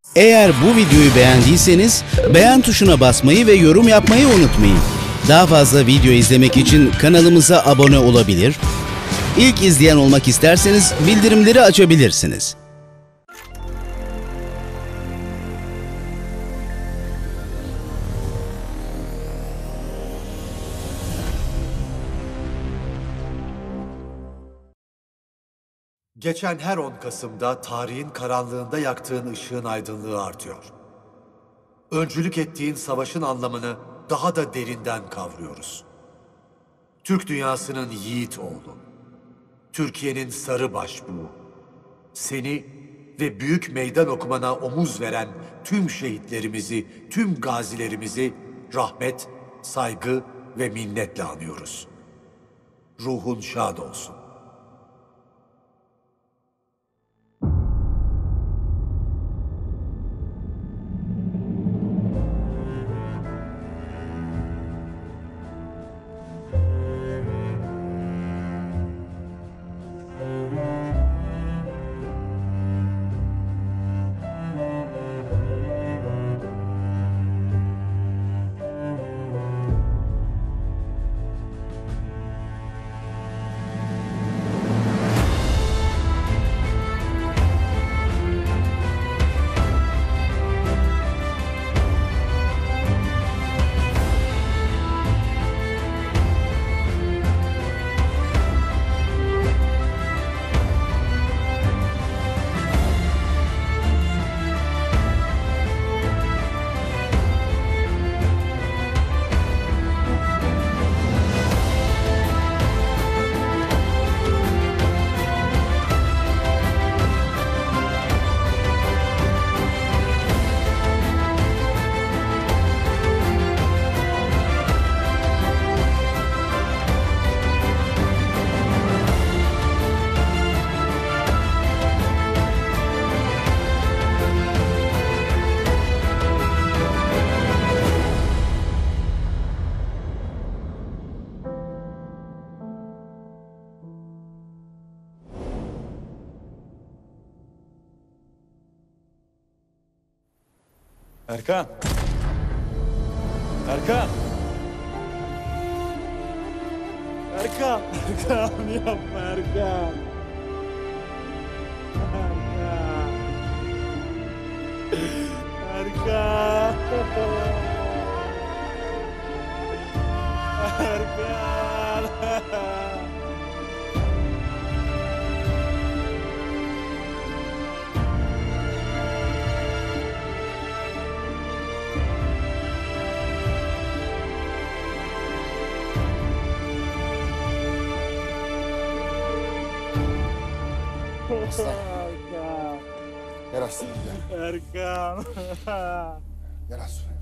Eğer bu videoyu beğendiyseniz beğen tuşuna basmayı ve yorum yapmayı unutmayın. Daha fazla video izlemek için kanalımıza abone olabilir, İlk izleyen olmak isterseniz bildirimleri açabilirsiniz. Geçen her 10 Kasım'da tarihin karanlığında yaktığın ışığın aydınlığı artıyor. Öncülük ettiğin savaşın anlamını daha da derinden kavruyoruz. Türk dünyasının yiğit oğlu, Türkiye'nin sarı başbuğu, seni ve büyük meydan okumana omuz veren tüm şehitlerimizi, tüm gazilerimizi rahmet, saygı ve minnetle anıyoruz. Ruhun şad olsun. Erkan! Erkan! Erkan! Erkan yapma Erkan! Erkan! Erkan! Erkan! Aslan. Gel aslanım gel. Erkan! Gel aslanım.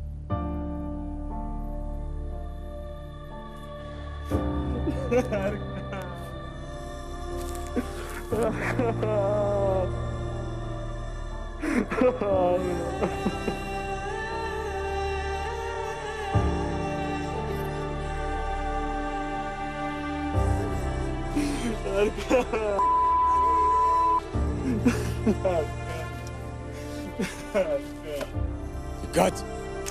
Dikkat!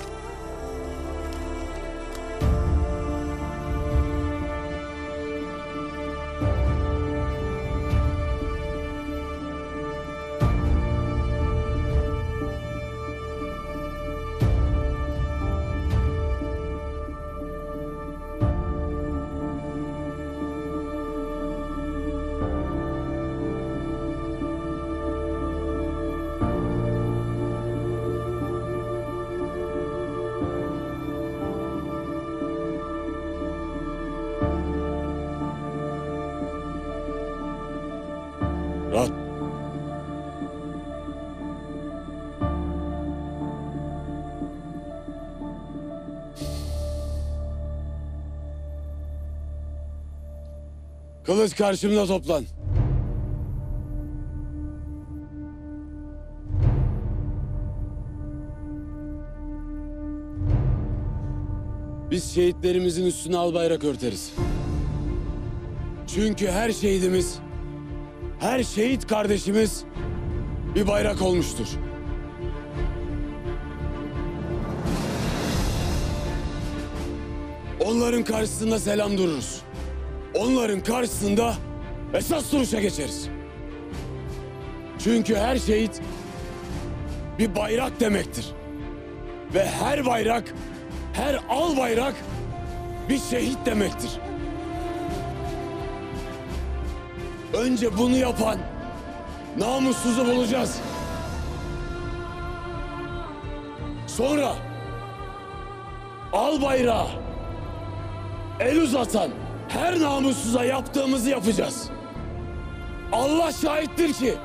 Rahat. Kılıç karşımda toplan. Biz şehitlerimizin üstüne al bayrak örteriz. Çünkü her şehidimiz, her şehit kardeşimiz bir bayrak olmuştur. onların karşısında selam dururuz. Onların karşısında esas duruşa geçeriz. Çünkü her şehit bir bayrak demektir. Ve her bayrak, her al bayrak bir şehit demektir. Önce bunu yapan namussuzu bulacağız. Sonra al bayrağı el uzatan her namussuza yaptığımızı yapacağız. Allah şahittir ki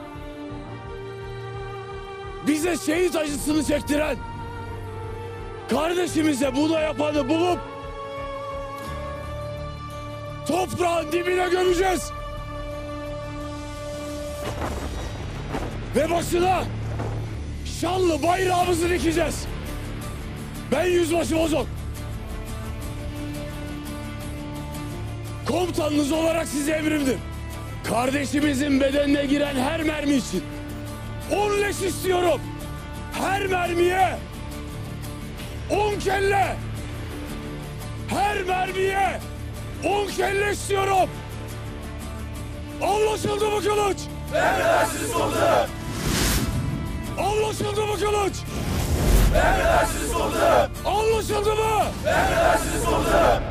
bize şehit acısını çektiren kardeşimize bunu yapanı bulup toprağın dibine gömeceğiz. Ve başına şanlı bayrağımızı dikeceğiz. Ben Yüzbaşı Bozok. Komutanınız olarak size emrimdir. Kardeşimizin bedenine giren her mermi için 10 leş istiyorum. Her mermiye 10 kelle. Her mermiye 10 kelle istiyorum. Anlaşıldı mı kılıç? Emredersiniz komutanım. Anlaşıldı mı kılıç? Emredersiniz komutanım. Anlaşıldı mı? Emredersiniz komutanım.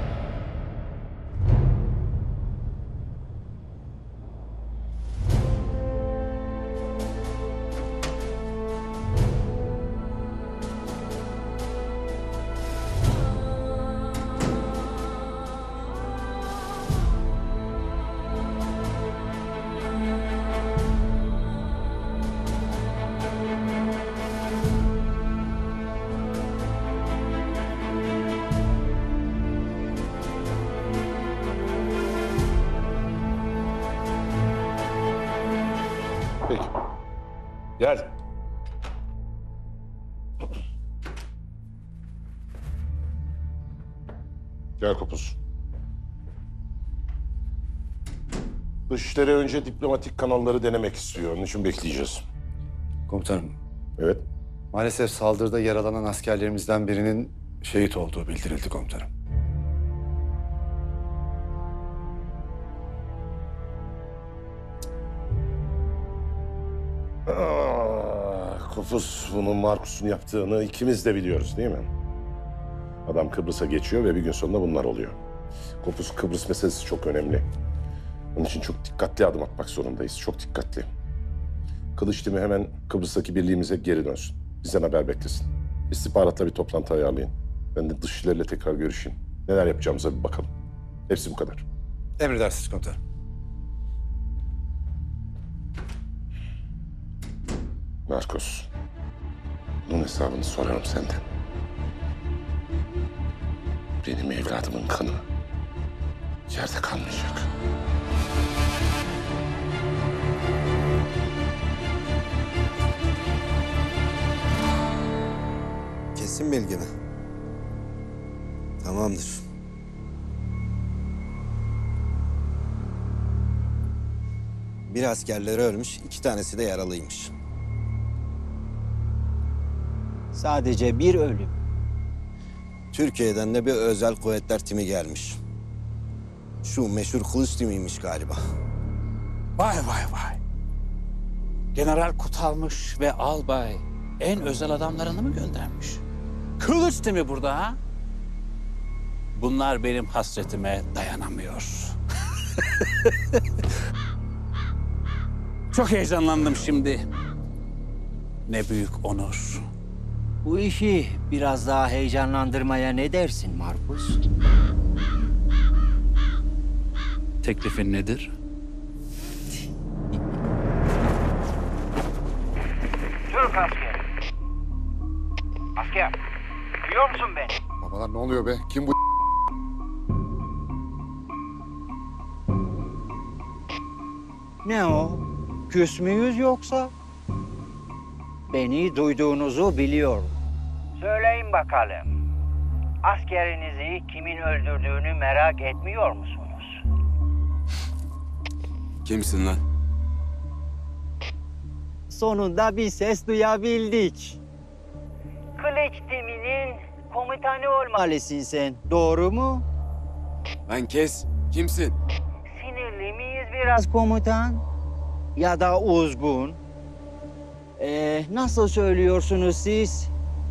Peki. Gel. Gel Kopuz. Dışişleri önce diplomatik kanalları denemek istiyor. Onun için bekleyeceğiz. Komutanım, Evet. maalesef saldırıda yaralanan askerlerimizden birinin şehit olduğu bildirildi komutanım. Kopuz bunun Markus'un yaptığını ikimiz de biliyoruz değil mi? Adam Kıbrıs'a geçiyor ve bir gün sonunda bunlar oluyor. Kopuz, Kıbrıs meselesi çok önemli. Onun için çok dikkatli adım atmak zorundayız. Çok dikkatli. Kılıç timi hemen Kıbrıs'taki birliğimize geri dönsün. Bizden haber beklesin. İstihbaratla bir toplantı ayarlayın. Ben de dışişleriyle tekrar görüşeyim. Neler yapacağımıza bir bakalım. Hepsi bu kadar. Emredersiniz komutanım. Markus, bunun hesabını sorarım senden. Benim evladımın kanı yerde kalmayacak. Kesin bilgi mi? Tamamdır. Bir askerleri ölmüş, 2 tanesi de yaralıymış. Sadece bir ölüm. Türkiye'den de bir özel kuvvetler timi gelmiş. Şu meşhur kılıç timiymiş galiba. Vay vay vay. General Kutalmış ve albay en özel adamlarını mı göndermiş? Kılıç mi burada ha? Bunlar benim hasretime dayanamıyor. Çok heyecanlandım şimdi. Ne büyük onur. Bu işi biraz daha heyecanlandırmaya ne dersin Markus? Teklifin nedir? Türk askeri. Asker, duyuyor musun beni? Babalar ne oluyor be? Kim bu? Ne o? Küs müyüz yoksa? Beni duyduğunuzu biliyorum. Söyleyin bakalım. Askerinizi kimin öldürdüğünü merak etmiyor musunuz? Kimsin lan? Sonunda bir ses duyabildik. Kılıç timinin komutanı olmalısın sen. Doğru mu? Lan kes. Kimsin? Sinirli miyiz biraz komutan? Ya da uzgun? Nasıl söylüyorsunuz siz?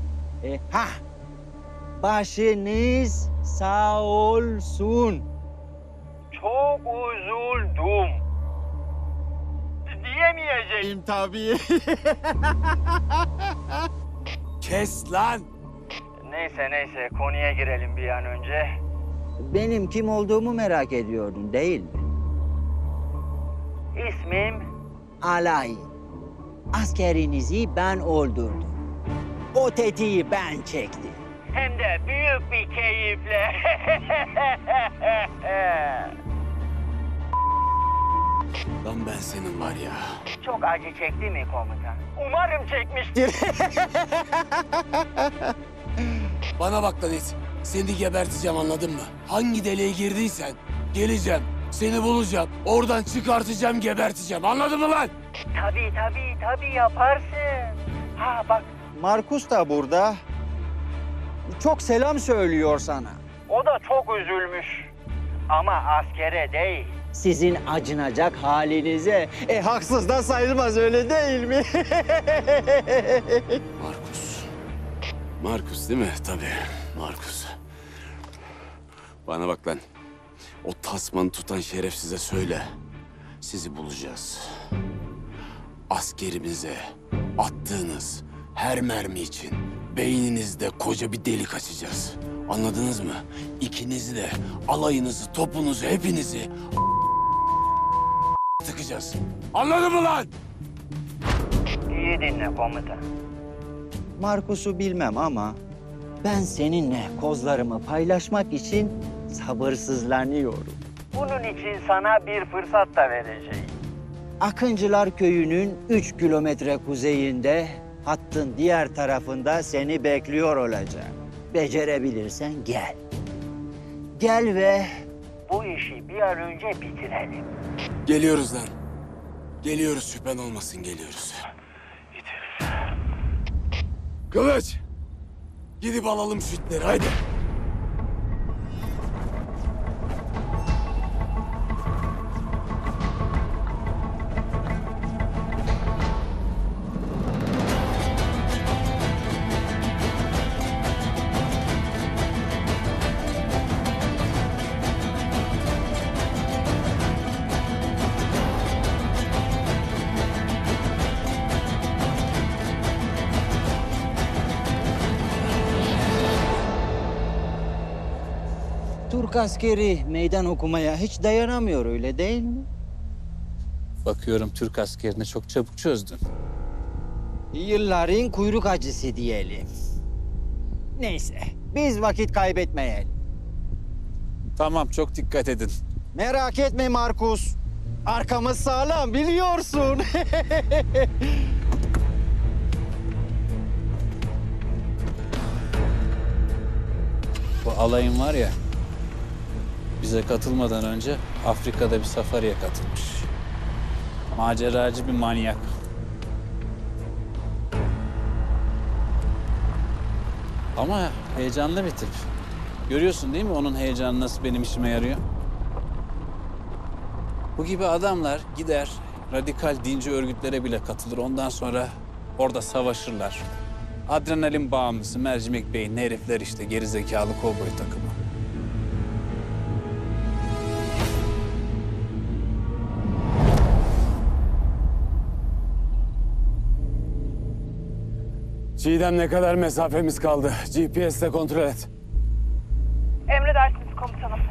Başınız sağ olsun. Çok üzüldüm. Diyemeyeceğim tabii. Kes lan. Neyse konuya girelim bir an önce. Benim kim olduğumu merak ediyordun değil mi? İsmim Alay. Askerinizi ben öldürdüm. O tetiği ben çektim. hem de büyük bir keyifle. Lan ben senin var ya. Çok acı çekti mi komutan? Umarım çekmiştir. Bana bak lan it. Seni geberteceğim, anladın mı? Hangi deliğe girdiysen geleceğim. Seni bulacağım. Oradan çıkartacağım, geberteceğim. Anladın mı lan? Tabii yaparsın. Ha bak, Markus da burada. Çok selam söylüyor sana. o da çok üzülmüş. Ama askere değil. Sizin acınacak halinize. Haksız da sayılmaz, öyle değil mi? Markus. Markus değil mi? Tabii. Markus. Bana bak lan. O tasmanı tutan şerefsize söyle. Sizi bulacağız. Askerimize attığınız her mermi için beyninizde koca bir delik açacağız. Anladınız mı? İkinizi de, alayınızı, topunuzu, hepinizi tıkacağız. Anladın mı lan? İyi dinle komutan. Markus'u bilmem ama ben seninle kozlarımı paylaşmak için sabırsızlanıyorum. Bunun için sana bir fırsat da vereceğim. Akıncılar Köyü'nün 3 kilometre kuzeyinde, hattın diğer tarafında seni bekliyor olacağım. Becerebilirsen gel. Gel ve Bu işi bir an önce bitirelim. Geliyoruz lan. Geliyoruz, şüphen olmasın, geliyoruz. Kılıç! Gidip alalım şu itleri, haydi. Türk askeri meydan okumaya hiç dayanamıyor, öyle değil mi? Bakıyorum Türk askerini çok çabuk çözdün. Yılların kuyruk acısı diyelim. Neyse, biz vakit kaybetmeyelim. Tamam, çok dikkat edin. Merak etme Markus. Arkamız sağlam, biliyorsun. Bu alayın var ya, bize katılmadan önce Afrika'da bir safariye katılmış. Maceracı bir manyak. Ama heyecanlı bir tip. Görüyorsun değil mi onun heyecanı nasıl benim işime yarıyor? Bu gibi adamlar gider, radikal dinci örgütlere bile katılır. Ondan sonra orada savaşırlar. Adrenalin bağımlısı, mercimek beyinli herifler işte, gerizekalı kovboy takımı. Çiğdem, ne kadar mesafemiz kaldı? GPS'te kontrol et. Emredersiniz komutanım.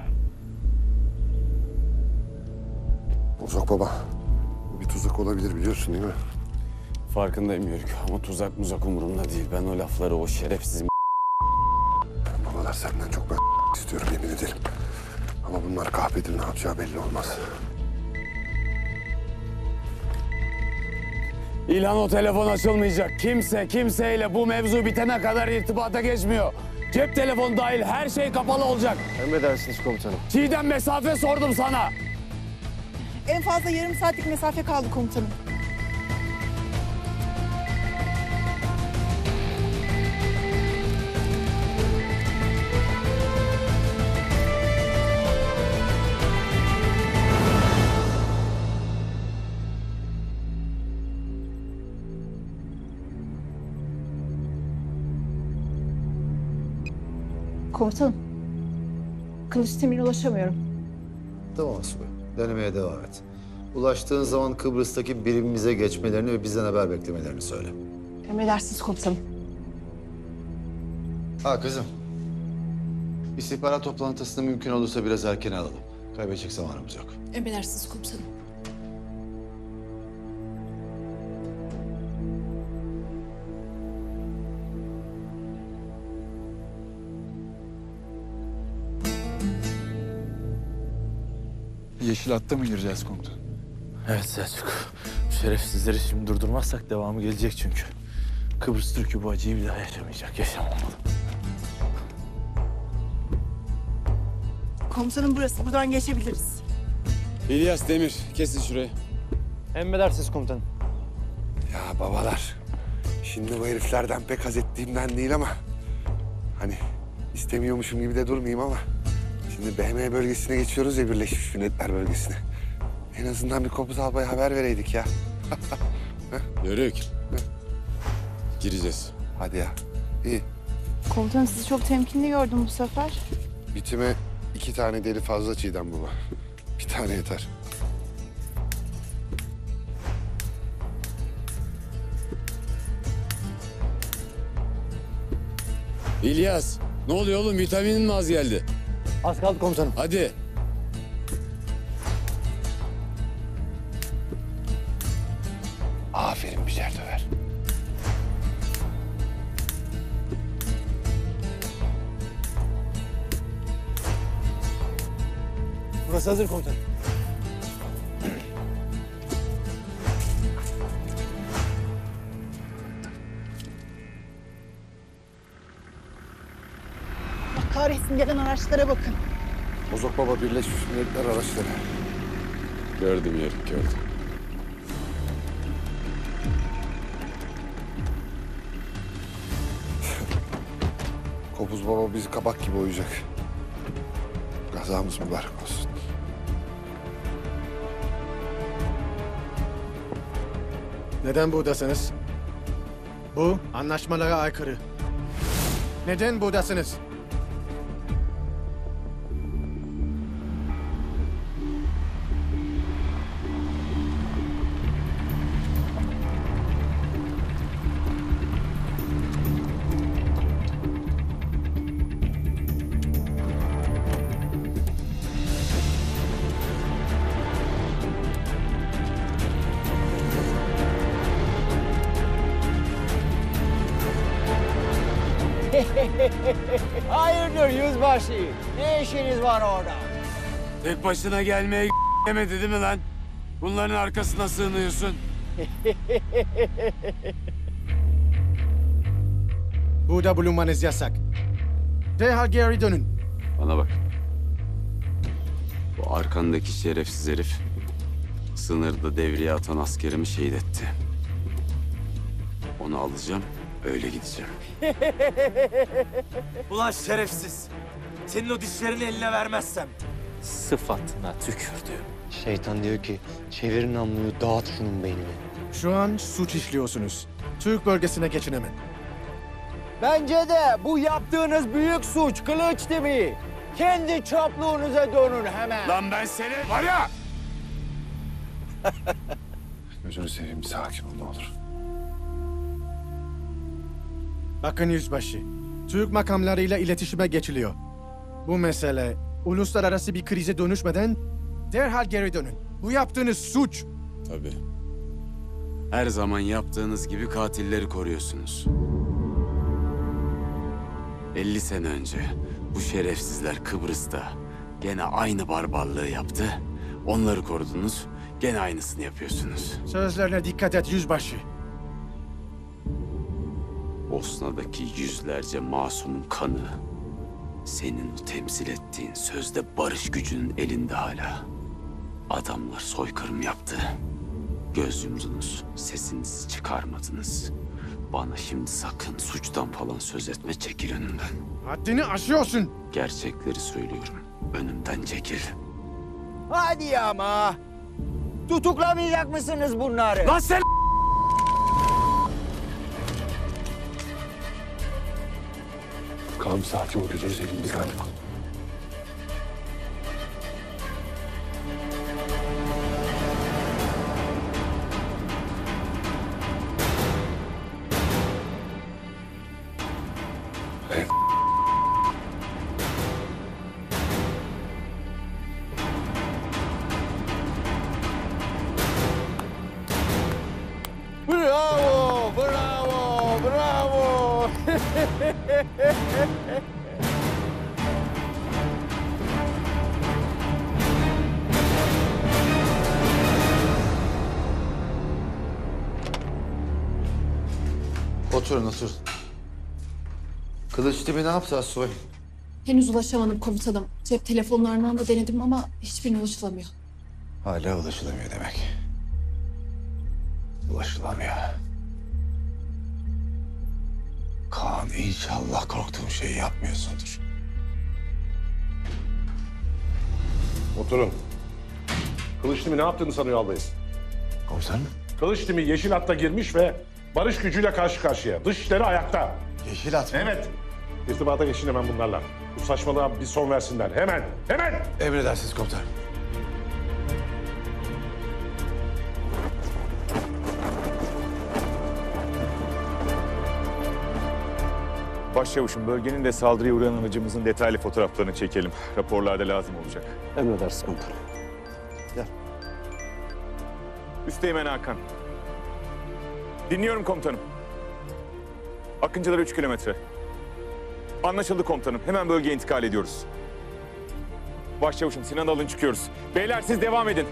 Uzak baba. Bu bir tuzak olabilir, biliyorsun değil mi? Farkındayım Yörük ama tuzak muzak umurumda değil. Ben o lafları o şerefsiz Babalar, senden çok ben istiyorum, yemin ederim. Ama bunlar kahpedir, ne yapacağı belli olmaz. İlhan, o telefon açılmayacak. Kimse kimseyle bu mevzu bitene kadar irtibata geçmiyor. Cep telefonu dahil her şey kapalı olacak. Emredersiniz komutanım. Çiğdem, mesafe sordum sana. En fazla yarım saatlik mesafe kaldı komutanım. Komutanım. Kılıç Temir'e ulaşamıyorum. Tamam Asubay. Denemeye devam et. Ulaştığın zaman Kıbrıs'taki birimimize geçmelerini ve bizden haber beklemelerini söyle. Emredersiniz komutanım. Ha kızım. İstihbarat toplantısını mümkün olursa biraz erken alalım. Kaybedecek zamanımız yok. Emredersiniz komutanım. Yeşil hatta mı gireceğiz komutan? Evet Selçuk. Bu şerefsizleri şimdi durdurmazsak devamı gelecek çünkü. Kıbrıs Türk'ü bu acıyı bir daha yaşamayacak, yaşamamalı. Komutanım burası. Buradan geçebiliriz. İlyas Demir, kesin şurayı. Emredersiniz komutanım. Ya babalar, şimdi bu heriflerden pek haz ettiğimden değil ama... ...hani istemiyormuşum gibi de durmayayım ama... ...şimdi BM bölgesine geçiyoruz ya, Birleşmiş Milletler bölgesine. En azından bir Kopuz Albay'a haber vereydik ya. Yörük. Gireceğiz. Hadi ya, iyi. Komutanım sizi çok temkinli gördüm bu sefer. Bitime 2 tane deli fazla Çiğdem baba. Bir tane yeter. İlyas, ne oluyor oğlum? Vitaminin mi az geldi? Az kaldı komutanım. Hadi. Aferin Bicer Döver. Burası hazır komutanım. Bak kahretsin gelen araçlara bakın. Bozok Baba, Birleşmiş Milletler araçları. Gördüm Yörük, gördüm. Kopuz Baba bizi kabak gibi oyacak. Kazamız mübarek olsun. Neden buradasınız? Bu anlaşmalara aykırı. Neden buradasınız? Hayırdır yüzbaşı? Ne işiniz var orada? Tek başına gelmeye demedi değil mi lan? Bunların arkasına sığınıyorsun. Burada bulunmanız yasak. Derhal geri dönün. Bana bak. Bu arkandaki şerefsiz herif sınırda devriye atan askerimi şehit etti. Onu alacağım, öyle gideceğim. Ulan şerefsiz. Senin o dişlerini eline vermezsem. Sıfatına tükürdü. Şeytan diyor ki çevir namluyu, dağıt şunun beynini. Şu an suç işliyorsunuz. Türk bölgesine geçin hemen. Bence de bu yaptığınız büyük suç Kılıç Temir. Kendi çapluğunuza dönün hemen. Lan ben seni var ya! Gözünü seveyim, bir sakin ol ne olur. Bakın yüzbaşı, Türk makamlarıyla iletişime geçiliyor. Bu mesele uluslararası bir krize dönüşmeden derhal geri dönün. Bu yaptığınız suç. Tabii. Her zaman yaptığınız gibi katilleri koruyorsunuz. 50 sene önce bu şerefsizler Kıbrıs'ta gene aynı barbarlığı yaptı. Onları korudunuz, gene aynısını yapıyorsunuz. Sözlerine dikkat et yüzbaşı. Bosna'daki yüzlerce masumun kanı, senin o temsil ettiğin sözde barış gücünün elinde hala. Adamlar soykırım yaptı. Göz yumdunuz, sesinizi çıkarmadınız. Bana şimdi sakın suçtan falan söz etme, çekil önümden. Haddini aşıyorsun. Gerçekleri söylüyorum, önümden çekil. Hadi ama. Tutuklamayacak mısınız bunları? Lan sen... Kaan sakin ol, gözünü seveyim biz galiba. Bravo, bravo, bravo. Oturun, oturun. Kılıç tipi ne yaptı Asuay? Henüz ulaşamadım komutanım. Cep telefonlarından da denedim ama hiçbirine ulaşılamıyor. Hala ulaşılamıyor demek. Ulaşılamıyor. Kaan inşallah korktuğum şeyi yapmıyorsundur. Oturun. Kılıç Timi ne yaptığını sanıyor albayım? Komutanım? Kılıç Timi yeşil hatta girmiş ve barış gücüyle karşı karşıya. Dışişleri ayakta. Yeşil hat mı? Evet. İrtibata geçin hemen bunlarla. Bu saçmalığa bir son versinler. Hemen, hemen! Emredersiniz komutanım. Başçavuşum, bölgenin de saldırıya uğrayan aracımızın detaylı fotoğraflarını çekelim. Raporlarda lazım olacak. Emredersiniz komutanım. Üsteğmen Hakan. Dinliyorum komutanım. Akıncılar 3 kilometre. Anlaşıldı komutanım. Hemen bölgeye intikal ediyoruz. Başçavuşum, Sinan'ı alın çıkıyoruz. Beyler siz devam edin.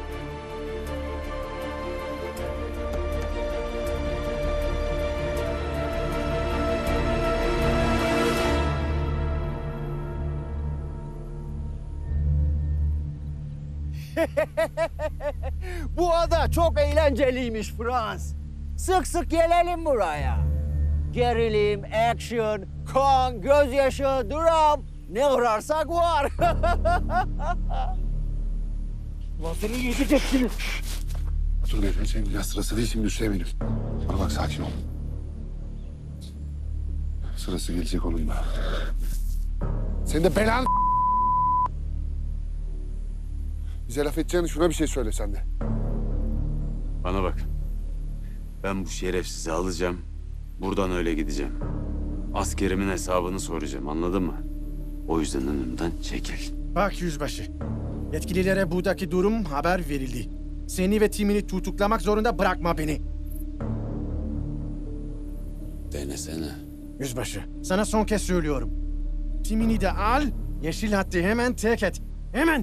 Bu ada çok eğlenceliymiş Frans. Sık sık gelelim buraya. Gerilim, action, kan, gözyaşı, dram. Ne ararsak var. Lan seni yiyeceksiniz. Otur gözünü seveyim, biraz sırası değil şimdi Hüseyin'im. Bana bak, sakin ol. Sırası gelecek onun da. Senin de belan... Bize laf edeceğini şuna bir şey söyle sen de. Bana bak. Ben bu şerefsizi alacağım. Buradan öyle gideceğim. Askerimin hesabını soracağım, anladın mı? O yüzden önümden çekil. Bak yüzbaşı. Yetkililere buradaki durum haber verildi. Seni ve timini tutuklamak zorunda bırakma beni. Denesene. Yüzbaşı, sana son kez söylüyorum. Timini de al, yeşil hattı hemen terk et. Hemen!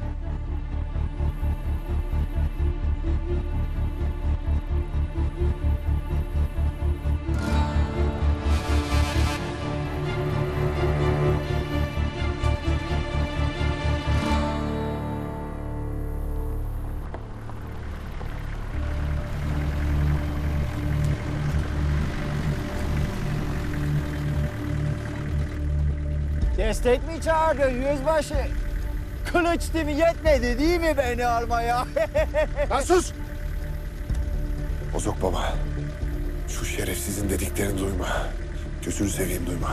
Destek mi çağırdın yüzbaşı? Kılıç timi yetmedi değil mi beni almaya? Lan sus! Bozok baba, şu şerefsizin dediklerini duyma. Gözünü seveyim, duyma.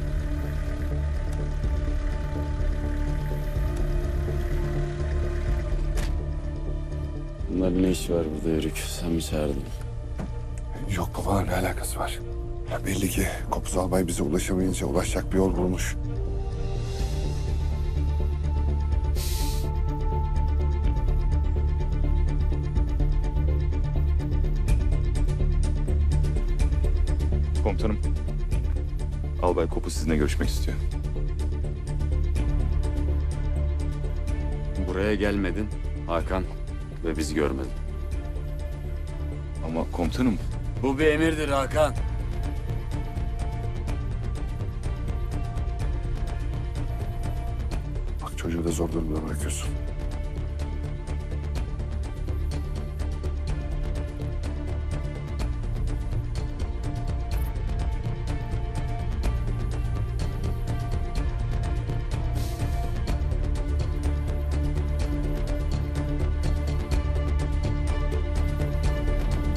Bunların ne işi var burada Yörük? Sen mi çağırdın? Yok babalar, ne alakası var? Ya belli ki Kopuz Albay bize ulaşamayınca ulaşacak bir yol bulmuş. Komutanım, Albay Kopuz sizinle görüşmek istiyor. Buraya gelmedin Hakan ve biz görmedin. Ama komutanım... Bu bir emirdir Hakan. Bak çocuğu da zor durumda bırakıyorsun.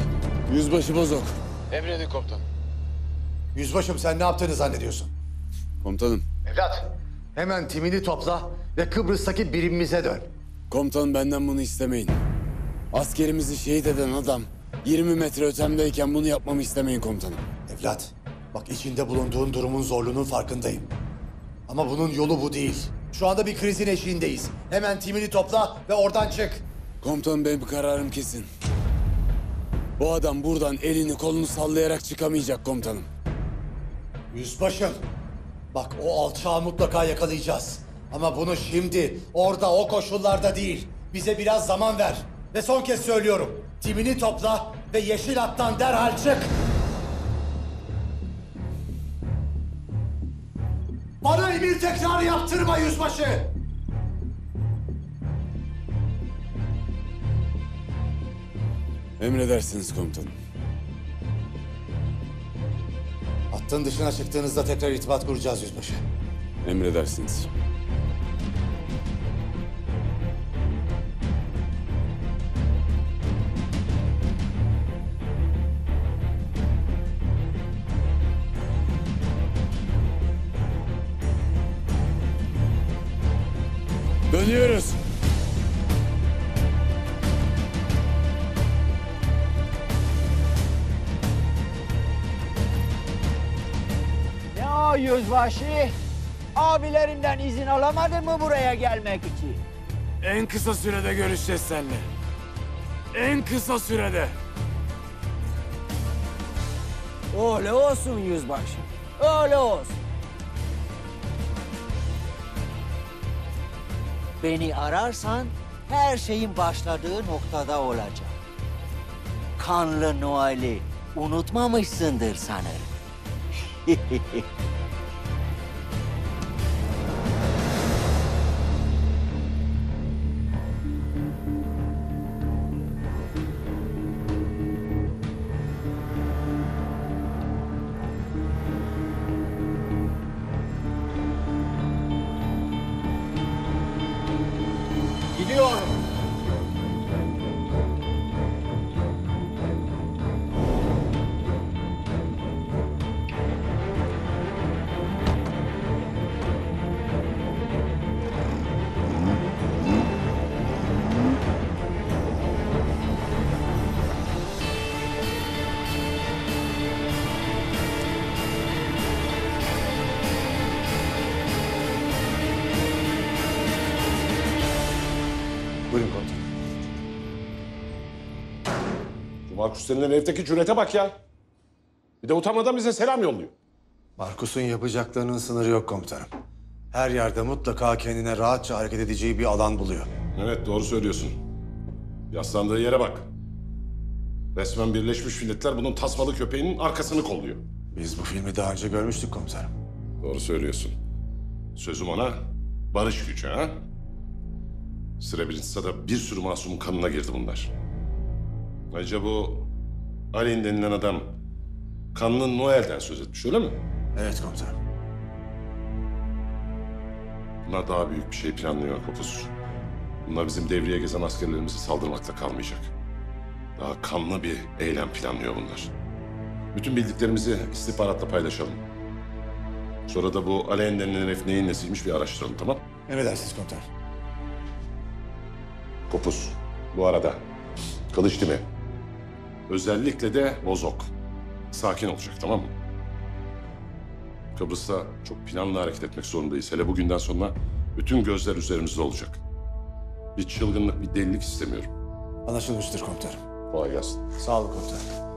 Yüzbaşı Bozok. Emredin komutanım. Yüzbaşım sen ne yaptığını zannediyorsun? Komutanım. Evlat, hemen timini topla ve Kıbrıs'taki birimimize dön. Komutanım benden bunu istemeyin. Askerimizi şehit eden adam 20 metre ötemdeyken bunu yapmamı istemeyin komutanım. Evlat, bak içinde bulunduğun durumun zorluğunun farkındayım. Ama bunun yolu bu değil. Şu anda bir krizin eşiğindeyiz. Hemen timini topla ve oradan çık. Komutanım benim kararım kesin. Bu adam buradan elini kolunu sallayarak çıkamayacak komutanım. Yüzbaşım, bak o alçağı mutlaka yakalayacağız. Ama bunu şimdi, orada, o koşullarda değil. Bize biraz zaman ver. Ve son kez söylüyorum. Timini topla ve yeşil hattan derhal çık. Bana emir tekrarı yaptırma yüzbaşı. Emredersiniz komutanım. Hattın dışına çıktığınızda tekrar irtibat kuracağız yüzbaşı. Emredersiniz. Dönüyoruz. Ne o yüzbaşı? Abilerinden izin alamadın mı buraya gelmek için? En kısa sürede görüşeceğiz seninle. En kısa sürede. Öyle olsun yüzbaşı. Öyle olsun. Beni ararsan her şeyin başladığı noktada olacak. Kanlı Noel'i unutmamışsındır sanırım. Gidiyorum. Buyurun komutanım. Şu Markus denilen herifteki cürete bak ya. Bir de utanmadan bize selam yolluyor. Markus'un yapacaklarının sınırı yok komutanım. Her yerde mutlaka kendine rahatça hareket edeceği bir alan buluyor. Evet doğru söylüyorsun. Yaslandığı yere bak. Resmen Birleşmiş Milletler bunun tasmalı köpeğinin arkasını kolluyor. Biz bu filmi daha önce görmüştük komutanım. Doğru söylüyorsun. Sözüm ona barış gücü ha? Srebrenica'da bir sürü masumun kanına girdi bunlar. Ayrıca bu Alin denilen adam kanlı Noel'den söz etmiş öyle mi? Evet komutanım. Bunlar daha büyük bir şey planlıyor Kopuz. Bunlar bizim devriye gezen askerlerimizi saldırmakla kalmayacak. Daha kanlı bir eylem planlıyor bunlar. Bütün bildiklerimizi istihbaratla paylaşalım. Sonra da bu Alen denilen herif neyin nesiymiş bir araştıralım, tamam? Emredersiniz komutanım. Kopuz, bu arada Kılıç değil mi? Özellikle de Bozok. Sakin olacak, tamam mı? Kıbrıs'ta çok planlı hareket etmek zorundayız. Hele bugünden sonra bütün gözler üzerimizde olacak. Bir çılgınlık, bir delilik istemiyorum. Anlaşılmıştır komutanım. Kolay gelsin. Sağ olun komutanım.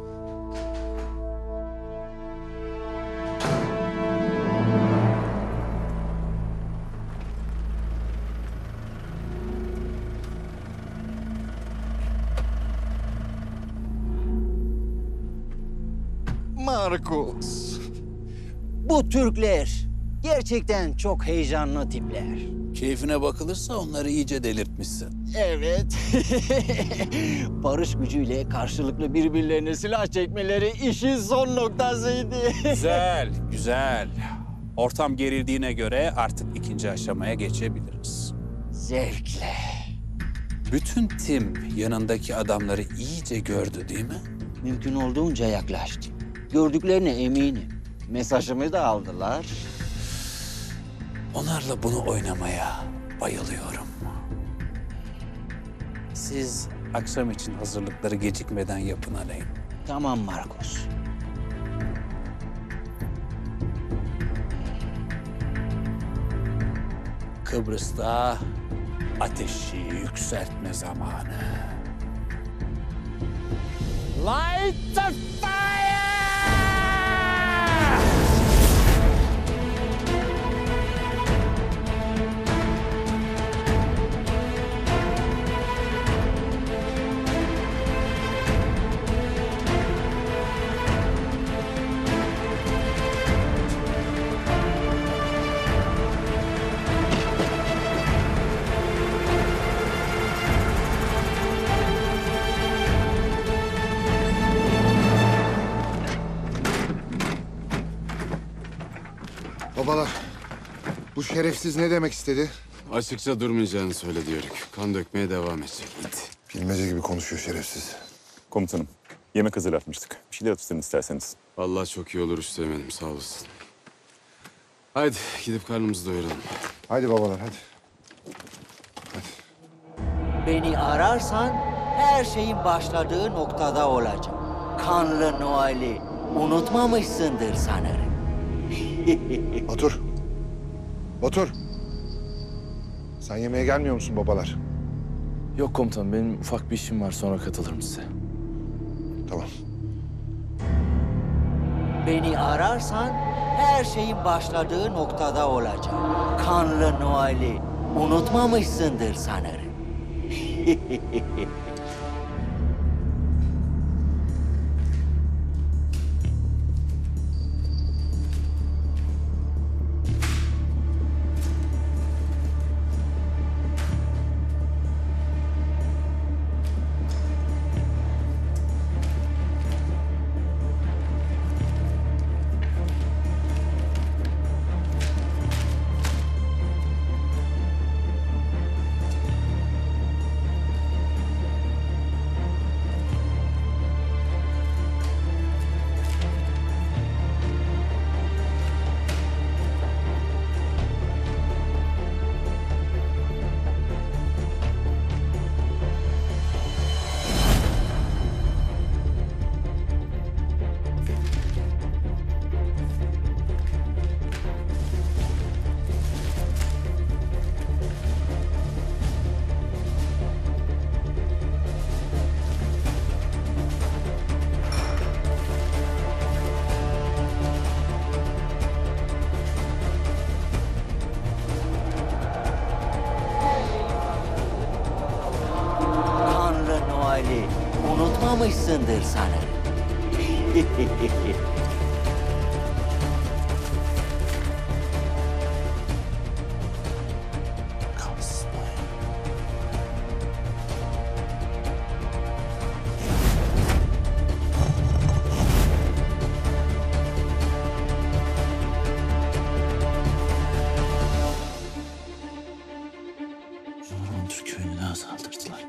Markus. Bu Türkler gerçekten çok heyecanlı tipler. Keyfine bakılırsa onları iyice delirtmişsin. Evet. Barış gücüyle karşılıklı birbirlerine silah çekmeleri işin son noktasıydı. Güzel, güzel. Ortam gerildiğine göre artık ikinci aşamaya geçebiliriz. Zevkle. Bütün tim yanındaki adamları iyice gördü değil mi? Mümkün olduğunca yaklaştı. Gördüklerine eminim. Mesajımı da aldılar. Onlarla bunu oynamaya bayılıyorum. Siz akşam için hazırlıkları gecikmeden yapın aleyhim. Tamam Marcos. Kıbrıs'ta ateşi yükseltme zamanı. Light the fire! Babalar, bu şerefsiz ne demek istedi? Açıkça durmayacağını söyledi Yörük. Kan dökmeye devam edecek. İt. Bilmece gibi konuşuyor şerefsiz. Komutanım, yemek hazırlatmıştık. Bir şeyler atıştırın isterseniz. Vallahi çok iyi olur Üsteğmen'im, sağ olasın. Haydi gidip karnımızı doyuralım. Haydi babalar, hadi. Beni ararsan her şeyin başladığı noktada olacağım. Kanlı Noel'i unutmamışsındır sanırım. Batur. Batur. Sen yemeğe gelmiyor musun babalar? Yok komutanım, benim ufak bir işim var, sonra katılırım size. Tamam. Beni ararsan her şeyin başladığı noktada olacağım. Kanlı Noel'i unutmamışsındır sanırım. Kanlı Noel'i unutmamışsındır sanırım. Türk köyünü daha saldırdılar.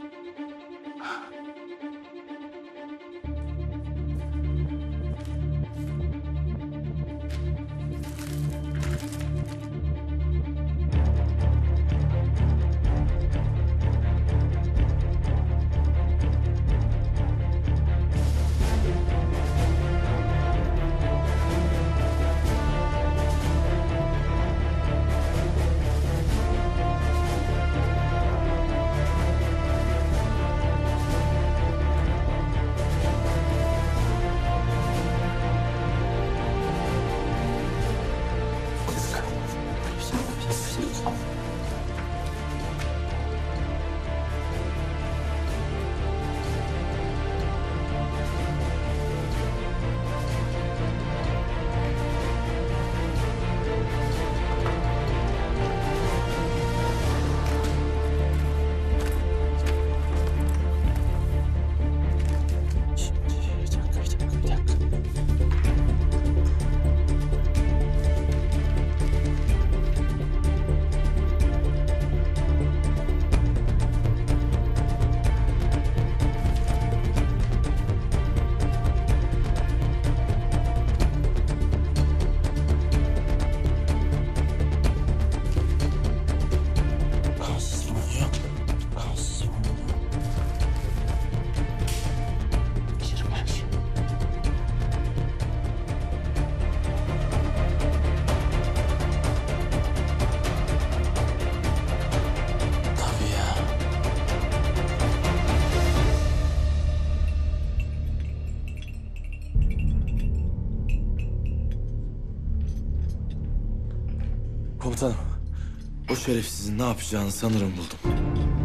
Komutanım, o şerefsizin ne yapacağını sanırım buldum.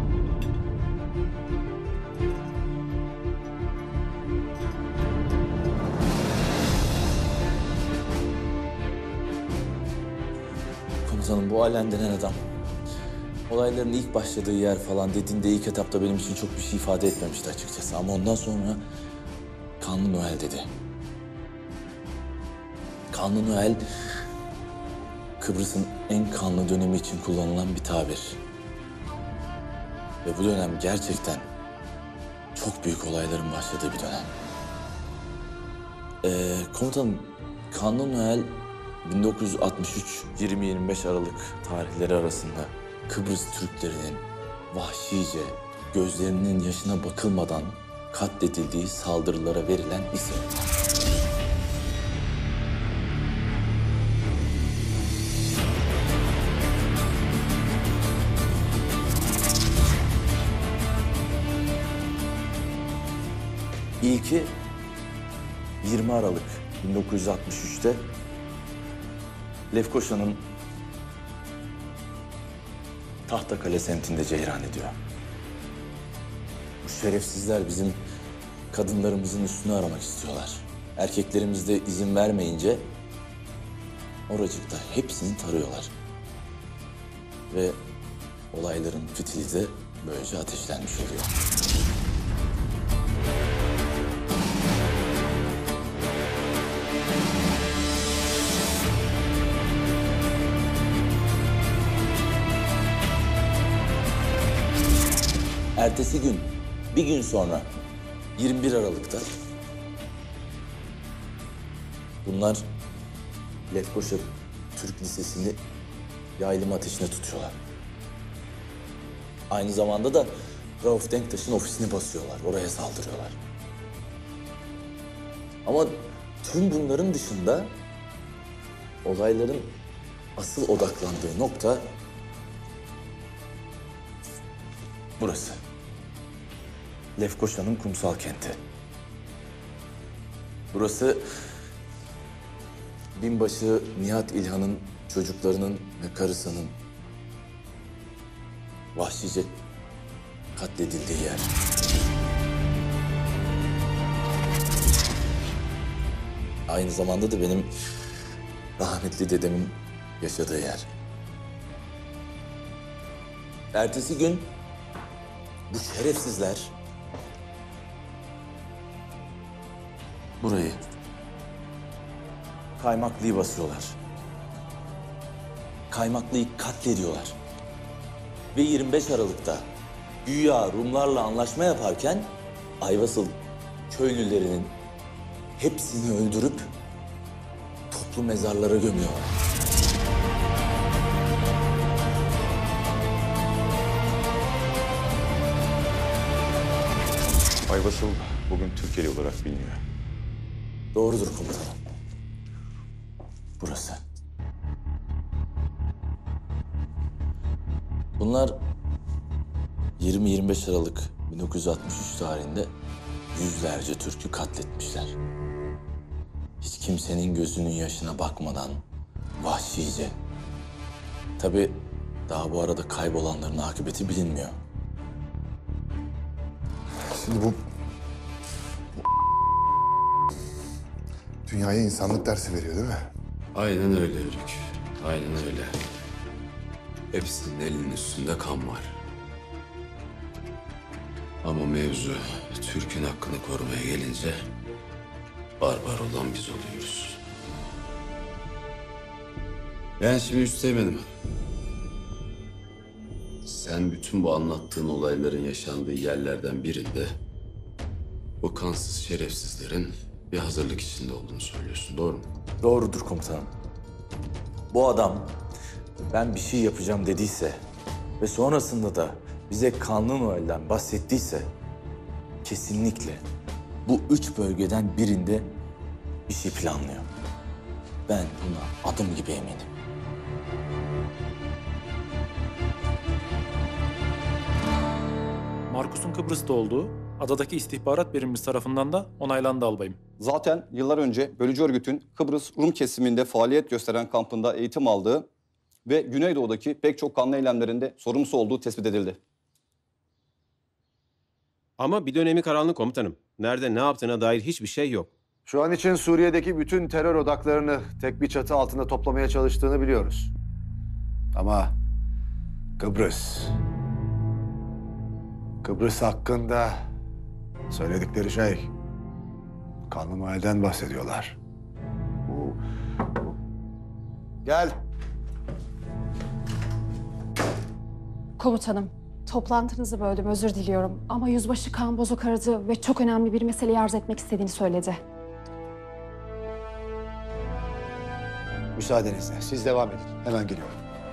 Komutanım, bu Alen denen adam olayların ilk başladığı yer falan dediğinde ilk etapta benim için çok bir şey ifade etmemişti açıkçası. Ama ondan sonra Kanlı Noel dedi. Kanlı Noel, Kıbrıs'ın en kanlı dönemi için kullanılan bir tabir. Ve bu dönem gerçekten çok büyük olayların başladığı bir dönem. Komutanım, Kanlı Noel 1963-20-25 Aralık tarihleri arasında Kıbrıs Türklerinin vahşice gözlerinin yaşına bakılmadan katledildiği saldırılara verilen isim. İlki 20 Aralık 1963'te Lefkoşa'nın Tahtakale semtinde ceyran ediyor. Bu şerefsizler bizim kadınlarımızın üstünü aramak istiyorlar. Erkeklerimiz de izin vermeyince oracıkta hepsini tarıyorlar. Ve olayların fitili de böylece ateşlenmiş oluyor. Ertesi gün, bir gün sonra 21 Aralık'ta bunlar Lefkoşa Türk Lisesi'ni yaylım ateşine tutuyorlar. Aynı zamanda da Rauf Denktaş'ın ofisini basıyorlar, oraya saldırıyorlar. Ama tüm bunların dışında olayların asıl odaklandığı nokta burası. Lefkoşa'nın kumsal kenti. Burası binbaşı Nihat İlhan'ın çocuklarının ve karısının vahşice katledildiği yer. Aynı zamanda da benim rahmetli dedemin yaşadığı yer. Ertesi gün bu şerefsizler burayı, Kaymaklı'yı basıyorlar. Kaymaklı'yı katlediyorlar. Ve 25 Aralık'ta güya Rumlarla anlaşma yaparken Ayvasıl köylülerinin hepsini öldürüp toplu mezarlara gömüyorlar. Ayvasıl bugün Türkiye'li olarak biliniyor. Doğrudur komutanım. Burası. Bunlar 20-25 Aralık 1963 tarihinde yüzlerce Türk'ü katletmişler. Hiç kimsenin gözünün yaşına bakmadan vahşice. Tabii daha bu arada kaybolanların akıbeti bilinmiyor. Şimdi bu dünyaya insanlık dersi veriyor değil mi? Aynen öyle Yörük. Aynen öyle. Hepsinin elinin üstünde kan var. Ama mevzu Türk'ün hakkını korumaya gelince barbar olan biz oluyoruz. Ben şimdi hiç sevmedim. Sen bütün bu anlattığın olayların yaşandığı yerlerden birinde bu kansız şerefsizlerin bir hazırlık içinde olduğunu söylüyorsun, doğru mu? Doğrudur komutanım. Bu adam ben bir şey yapacağım dediyse ve sonrasında da bize Kanlı Noel'den bahsettiyse kesinlikle bu 3 bölgeden birinde bir şey planlıyor. Ben buna adım gibi eminim. Markus'un Kıbrıs'ta olduğu adadaki istihbarat birimimiz tarafından da onaylandı albayım. Zaten yıllar önce bölücü örgütün Kıbrıs Rum kesiminde faaliyet gösteren kampında eğitim aldığı ve Güneydoğu'daki pek çok kanlı eylemlerinde sorumlusu olduğu tespit edildi. Ama bir dönemi karanlık komutanım. Nerede ne yaptığına dair hiçbir şey yok. Şu an için Suriye'deki bütün terör odaklarını tek bir çatı altında toplamaya çalıştığını biliyoruz. Ama Kıbrıs hakkında söyledikleri şey kanlı Noel'den bahsediyorlar. Gel. Komutanım, toplantınızı böldüm, özür diliyorum. Ama Yüzbaşı Kaan Bozok aradı ve çok önemli bir meseleyi arz etmek istediğini söyledi. Müsaadenizle. Siz devam edin. Hemen geliyorum.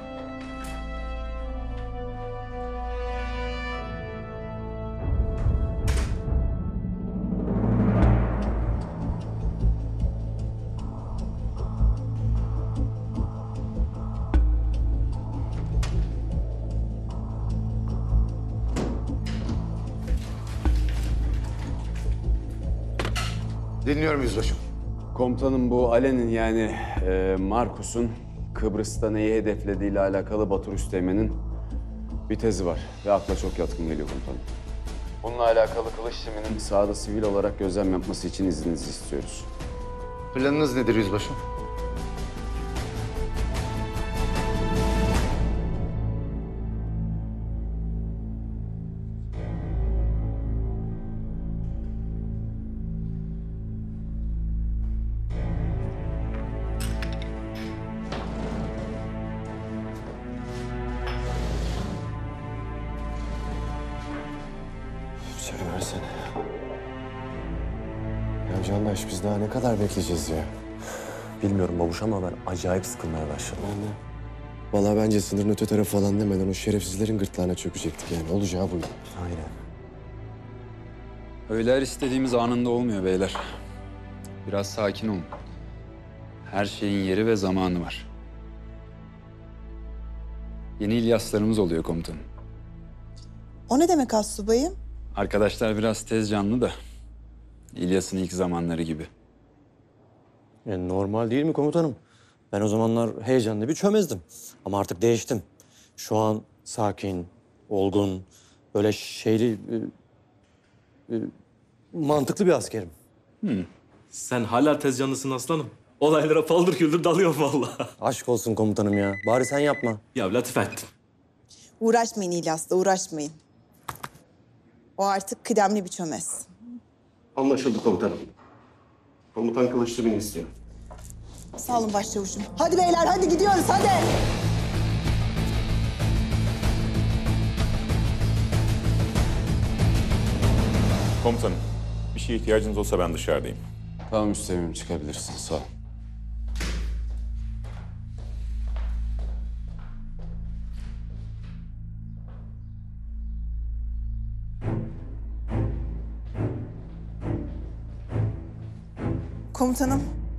Dinliyorum yüzbaşım. Komutanım bu Alen'in yani Markus'un Kıbrıs'ta neyi hedeflediğiyle alakalı Batur Üsteğmen'in bir tezi var ve akla çok yatkın geliyor komutanım. Bununla alakalı Kılıç Timi'nin sahada sivil olarak gözlem yapması için izninizi istiyoruz. Planınız nedir yüzbaşım? İçeri versene. Ya Candaş biz daha ne kadar bekleyeceğiz ya? Bilmiyorum babuş ama ben acayip sıkılmaya başladım. Vallahi bence sınırın öte tarafı falan demeden o şerefsizlerin gırtlağına çökecektik yani. Olacağı buydu. Aynen. Öyle her istediğimiz anında olmuyor beyler. Biraz sakin olun. Her şeyin yeri ve zamanı var. Yeni İlyaslarımız oluyor komutanım. O ne demek astsubayım? Arkadaşlar biraz tez canlı da. İlyas'ın ilk zamanları gibi. Yani normal değil mi komutanım? Ben o zamanlar heyecanlı bir çömezdim. Ama artık değiştim. Şu an sakin, olgun, böyle mantıklı bir askerim. Sen hala tez canlısın aslanım. Olaylara paldır küldür dalıyor vallahi. Aşk olsun komutanım ya. Bari sen yapma. Ya latif ettin. Uğraşmayın İlyas'la, uğraşmayın. O artık kıdemli bir çömez. Anlaşıldı komutanım. Komutan Kılıçlı beni istiyor. Sağ olun başçavuşum. Hadi beyler, hadi gidiyoruz, hadi. Komutanım, bir şeye ihtiyacınız olsa ben dışarıdayım. Tamam Üsteğmen'im çıkabilirsin sağ ol. Komutanım.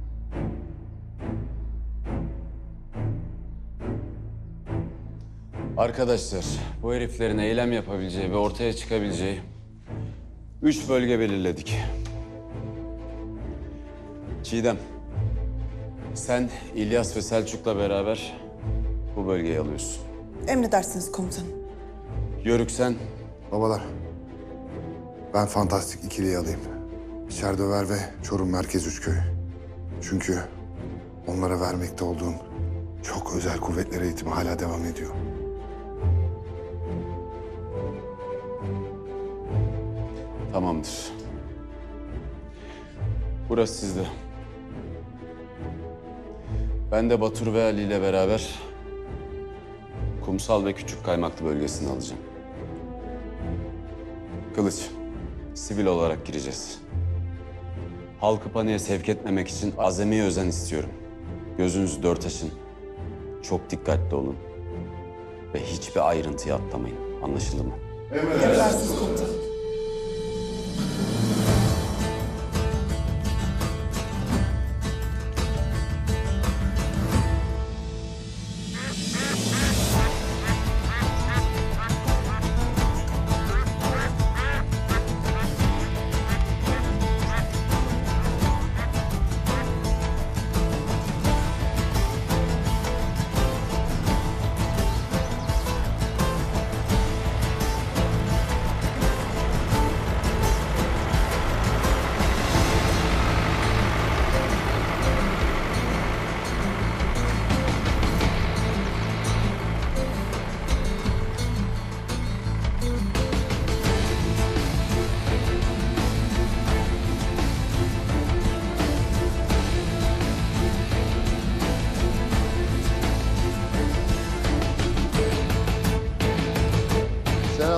Arkadaşlar, bu heriflerin eylem yapabileceği ve ortaya çıkabileceği 3 bölge belirledik. Çiğdem, sen İlyas ve Selçuk'la beraber bu bölgeyi alıyorsun. Emredersiniz komutanım. Yörük sen. Babalar, ben fantastik ikiliyi alayım. Şerdöver ve Çorum Merkez Üçköy. Çünkü onlara vermekte olduğum çok özel kuvvetler eğitimi hala devam ediyor. Tamamdır. Burası sizde. Ben de Batur ve Ali ile beraber Kumsal ve Küçük Kaymaklı bölgesini alacağım. Kılıç, sivil olarak gireceğiz. Halkı paniğe sevk etmemek için azami özen istiyorum. Gözünüzü dört açın. Çok dikkatli olun. Ve hiçbir ayrıntıyı atlamayın. Anlaşıldı mı? Emredersiniz komutanım.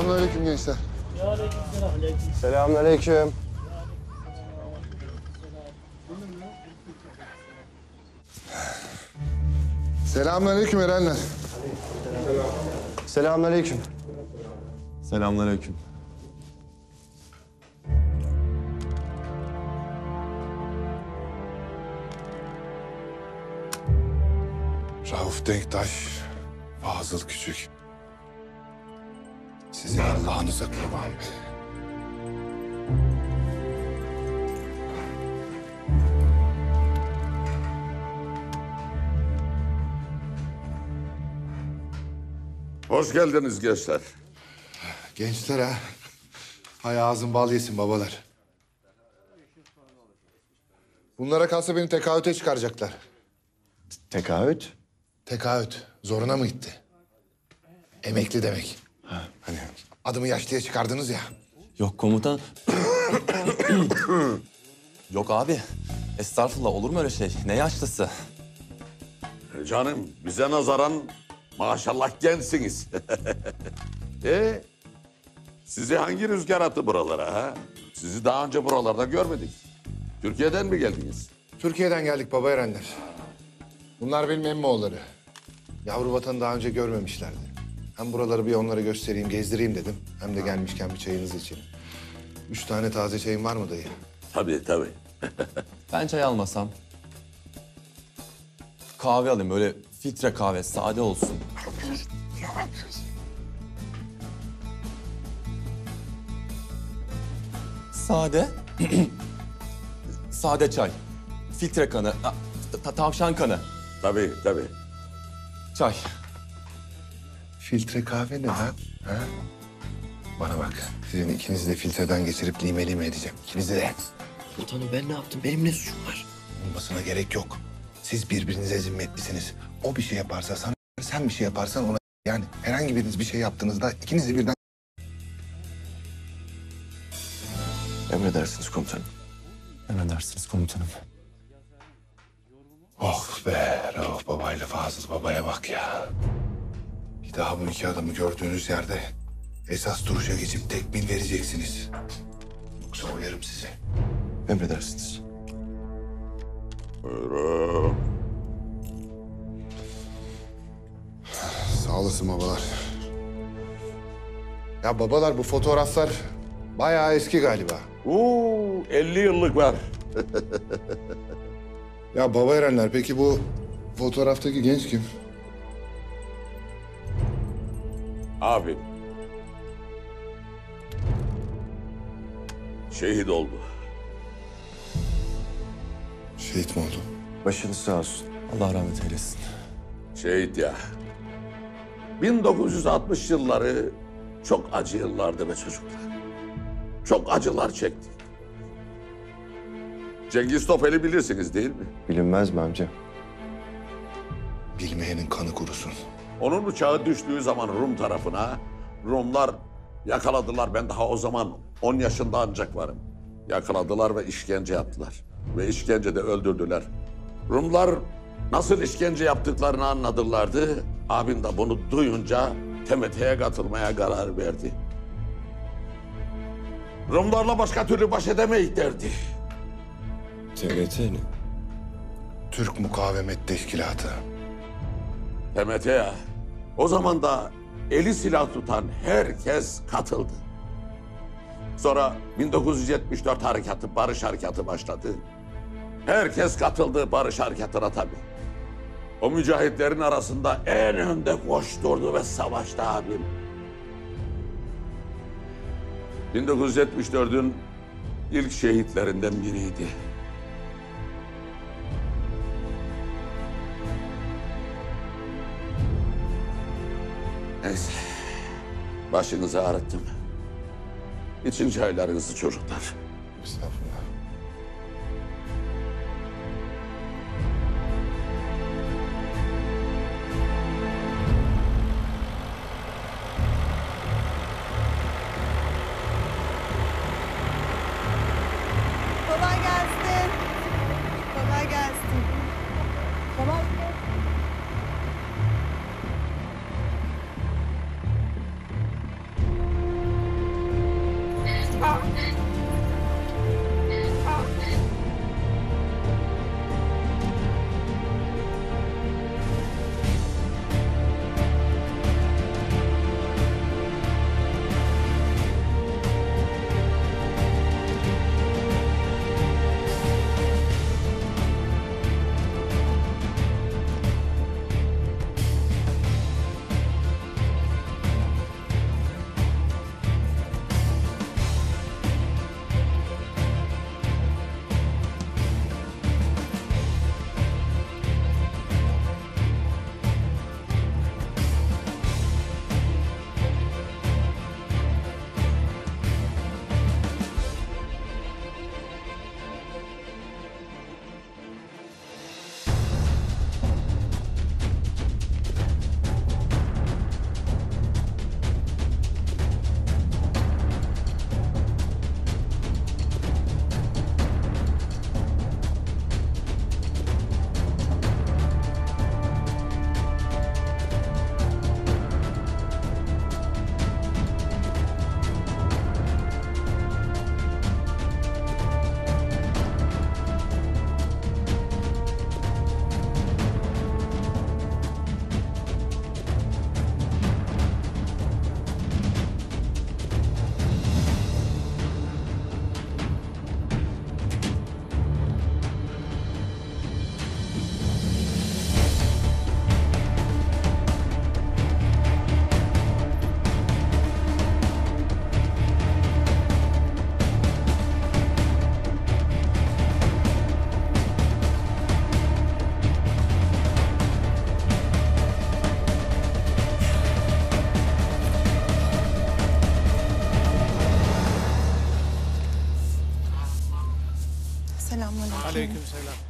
Selamünaleyküm gençler. Selamünaleyküm. Selamünaleyküm Erenler. Selamünaleyküm. Selamünaleyküm. Rauf Denktaş, Fazıl Küçük. Size Allah'ınıza kurban. Hoş geldiniz gençler. Gençler ha. Hay ağzın bal yesin babalar. Bunlara kalsa beni tekaüte çıkaracaklar. Tekaüt? Tekaüt. Zoruna mı gitti? Emekli demek. Hani adımı yaşlıya çıkardınız ya. Yok komutan. Yok abi. Estağfurullah olur mu öyle şey? Ne yaşlısı? Canım bize nazaran maşallah gençsiniz. Sizi hangi rüzgar attı buralara ha? Sizi daha önce buralarda görmedik. Türkiye'den mi geldiniz? Türkiye'den geldik baba Erenler. Bunlar benim emmoğulları. Yavru vatanı daha önce görmemişlerdi. Hem buraları bir onlara göstereyim, gezdireyim dedim. Hem de gelmişken bir çayınızı içelim. 3 tane taze çayın var mı dayı? Tabii tabii. Ben çay almasam. Kahve alayım böyle filtre kahve sade olsun. Sade. Sade çay. Filtre kanı. Tavşan kanı. Tabii tabii. Çay. Filtre kahve ne lan? Ha? Bana bak. Sizin ikinizi de filtreden geçirip lime lime edeceğim. İkinizi de. Sultanım ben ne yaptım? Benim ne suçum var? Olmasına gerek yok. Siz birbirinize zimmetlisiniz. O bir şey yaparsa sana, sen bir şey yaparsan ona. Yani herhangi biriniz bir şey yaptığınızda ikiniz de birden... Emredersiniz komutanım. Emredersiniz komutanım. Oh be Rauf babayla Fazıl babaya bak ya. Bir daha bu iki adamı gördüğünüz yerde esas duruşa geçip tekmil vereceksiniz. Yoksa oyarım sizi. Emredersiniz. Buyurun. Sağ olasın babalar. Ya babalar bu fotoğraflar bayağı eski galiba. 50 yıllık var. Ya baba Erenler peki bu fotoğraftaki genç kim? Abim. Şehit oldu. Şehit mi oldu? Başınız sağ olsun. Allah rahmet eylesin. Şehit ya. 1960 yılları çok acı yıllardı be çocuklar. Çok acılar çektik. Cengiz Topel'i bilirsiniz değil mi? Bilinmez mi amca? Bilmeyenin kanı kurusun. Onun uçağı düştüğü zaman Rum tarafına, Rumlar yakaladılar. Ben daha o zaman 10 yaşında ancak varım. Yakaladılar ve işkence yaptılar. Ve işkencede öldürdüler. Rumlar nasıl işkence yaptıklarını anladılardı. Abim de bunu duyunca TMT'ye katılmaya karar verdi. Rumlarla başka türlü baş edemeyiz derdi. TMT ne? Türk Mukavemet Teşkilatı. TMT ya. O zaman da eli silah tutan herkes katıldı. Sonra 1974 harekatı, barış harekatı başladı. Herkes katıldı barış harekatına tabii. O mücahitlerin arasında en önde koşturdu ve savaştı abim. 1974'ün ilk şehitlerinden biriydi. Neyse, başınızı ağrıttım. İçin çaylarınızı çocuklar. Estağfurullah. Kolay gelsin. Kolay gelsin. Kolay gelsin.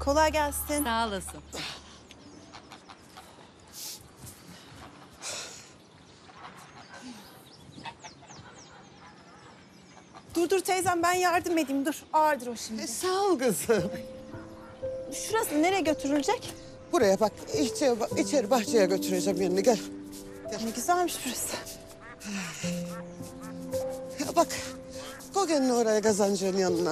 Kolay gelsin. Sağ olasın. Dur teyzem ben yardım edeyim dur. Ağırdır o şimdi. Sağ ol kızım. Şurası nereye götürülecek? Buraya bak, içeri bahçeye götüreceğim yanını gel. Ne güzelmiş burası. Ya bak, koy kendini oraya kazancığın yanına.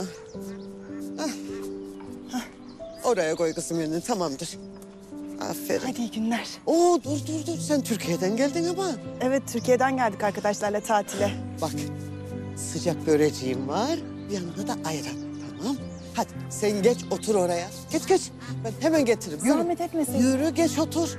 Oraya koy kızım yanını, tamamdır. Aferin. Hadi iyi günler. Oo dur. Sen Türkiye'den geldin ama. Evet Türkiye'den geldik arkadaşlarla tatile. Bak sıcak böreğim var, yanında da ayran, tamam? Hadi sen geç otur oraya. Geç. Ben hemen getiririm. Yürü. Zahmet etmesin. Yürü geç otur.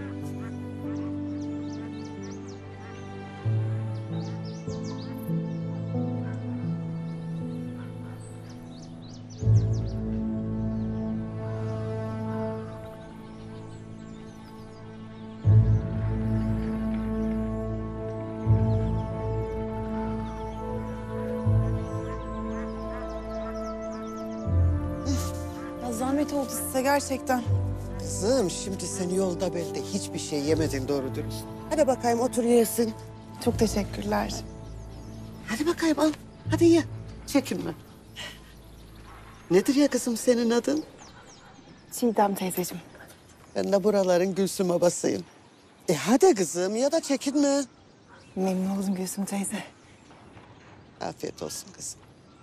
Ya zahmet oldu size gerçekten. Kızım şimdi sen yolda belli hiçbir şey yemedin doğru dürüst. Hadi bakayım otur yesin. Çok teşekkürler. Hadi bakayım al. Hadi ye. Çekinme. Nedir ya kızım senin adın? Çiğdem teyzeciğim. Ben de buraların Gülsüm babasıyım. Hadi kızım ya da çekinme. Memnun oldum Gülsüm teyze. Afiyet olsun kızım.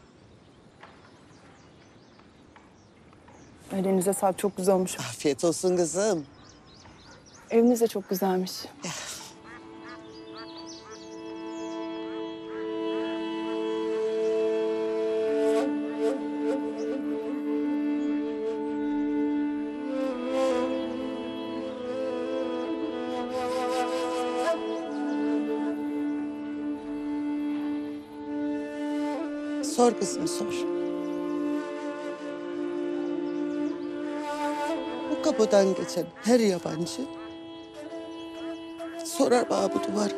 Elinize sağlık çok güzel olmuş. Afiyet olsun kızım. Eviniz de çok güzelmiş. Sor kızım sor. Bu kapıdan geçen her yabancı sorar bana bu duvar.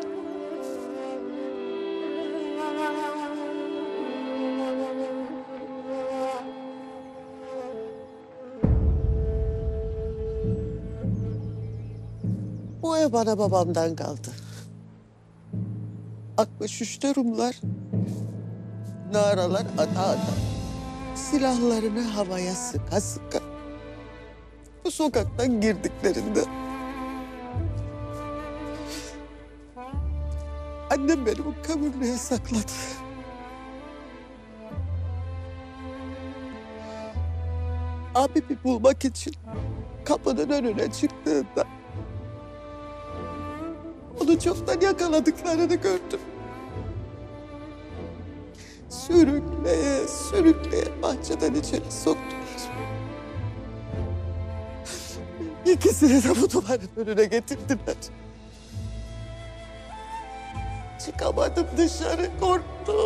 Bu ev bana babamdan kaldı. 63'te Rumlar, naralar ata. Silahlarını havaya sıka sıka bu sokaktan girdiklerinde annem beni bu kömürlüğe sakladı. Abimi bulmak için kapının önüne çıktığında onu çoktan yakaladıklarını gördüm. Sürükleye bahçeden içeri soktular. İkisini de bu duvarın önüne getirdiler. Çıkamadım dışarı, korktum.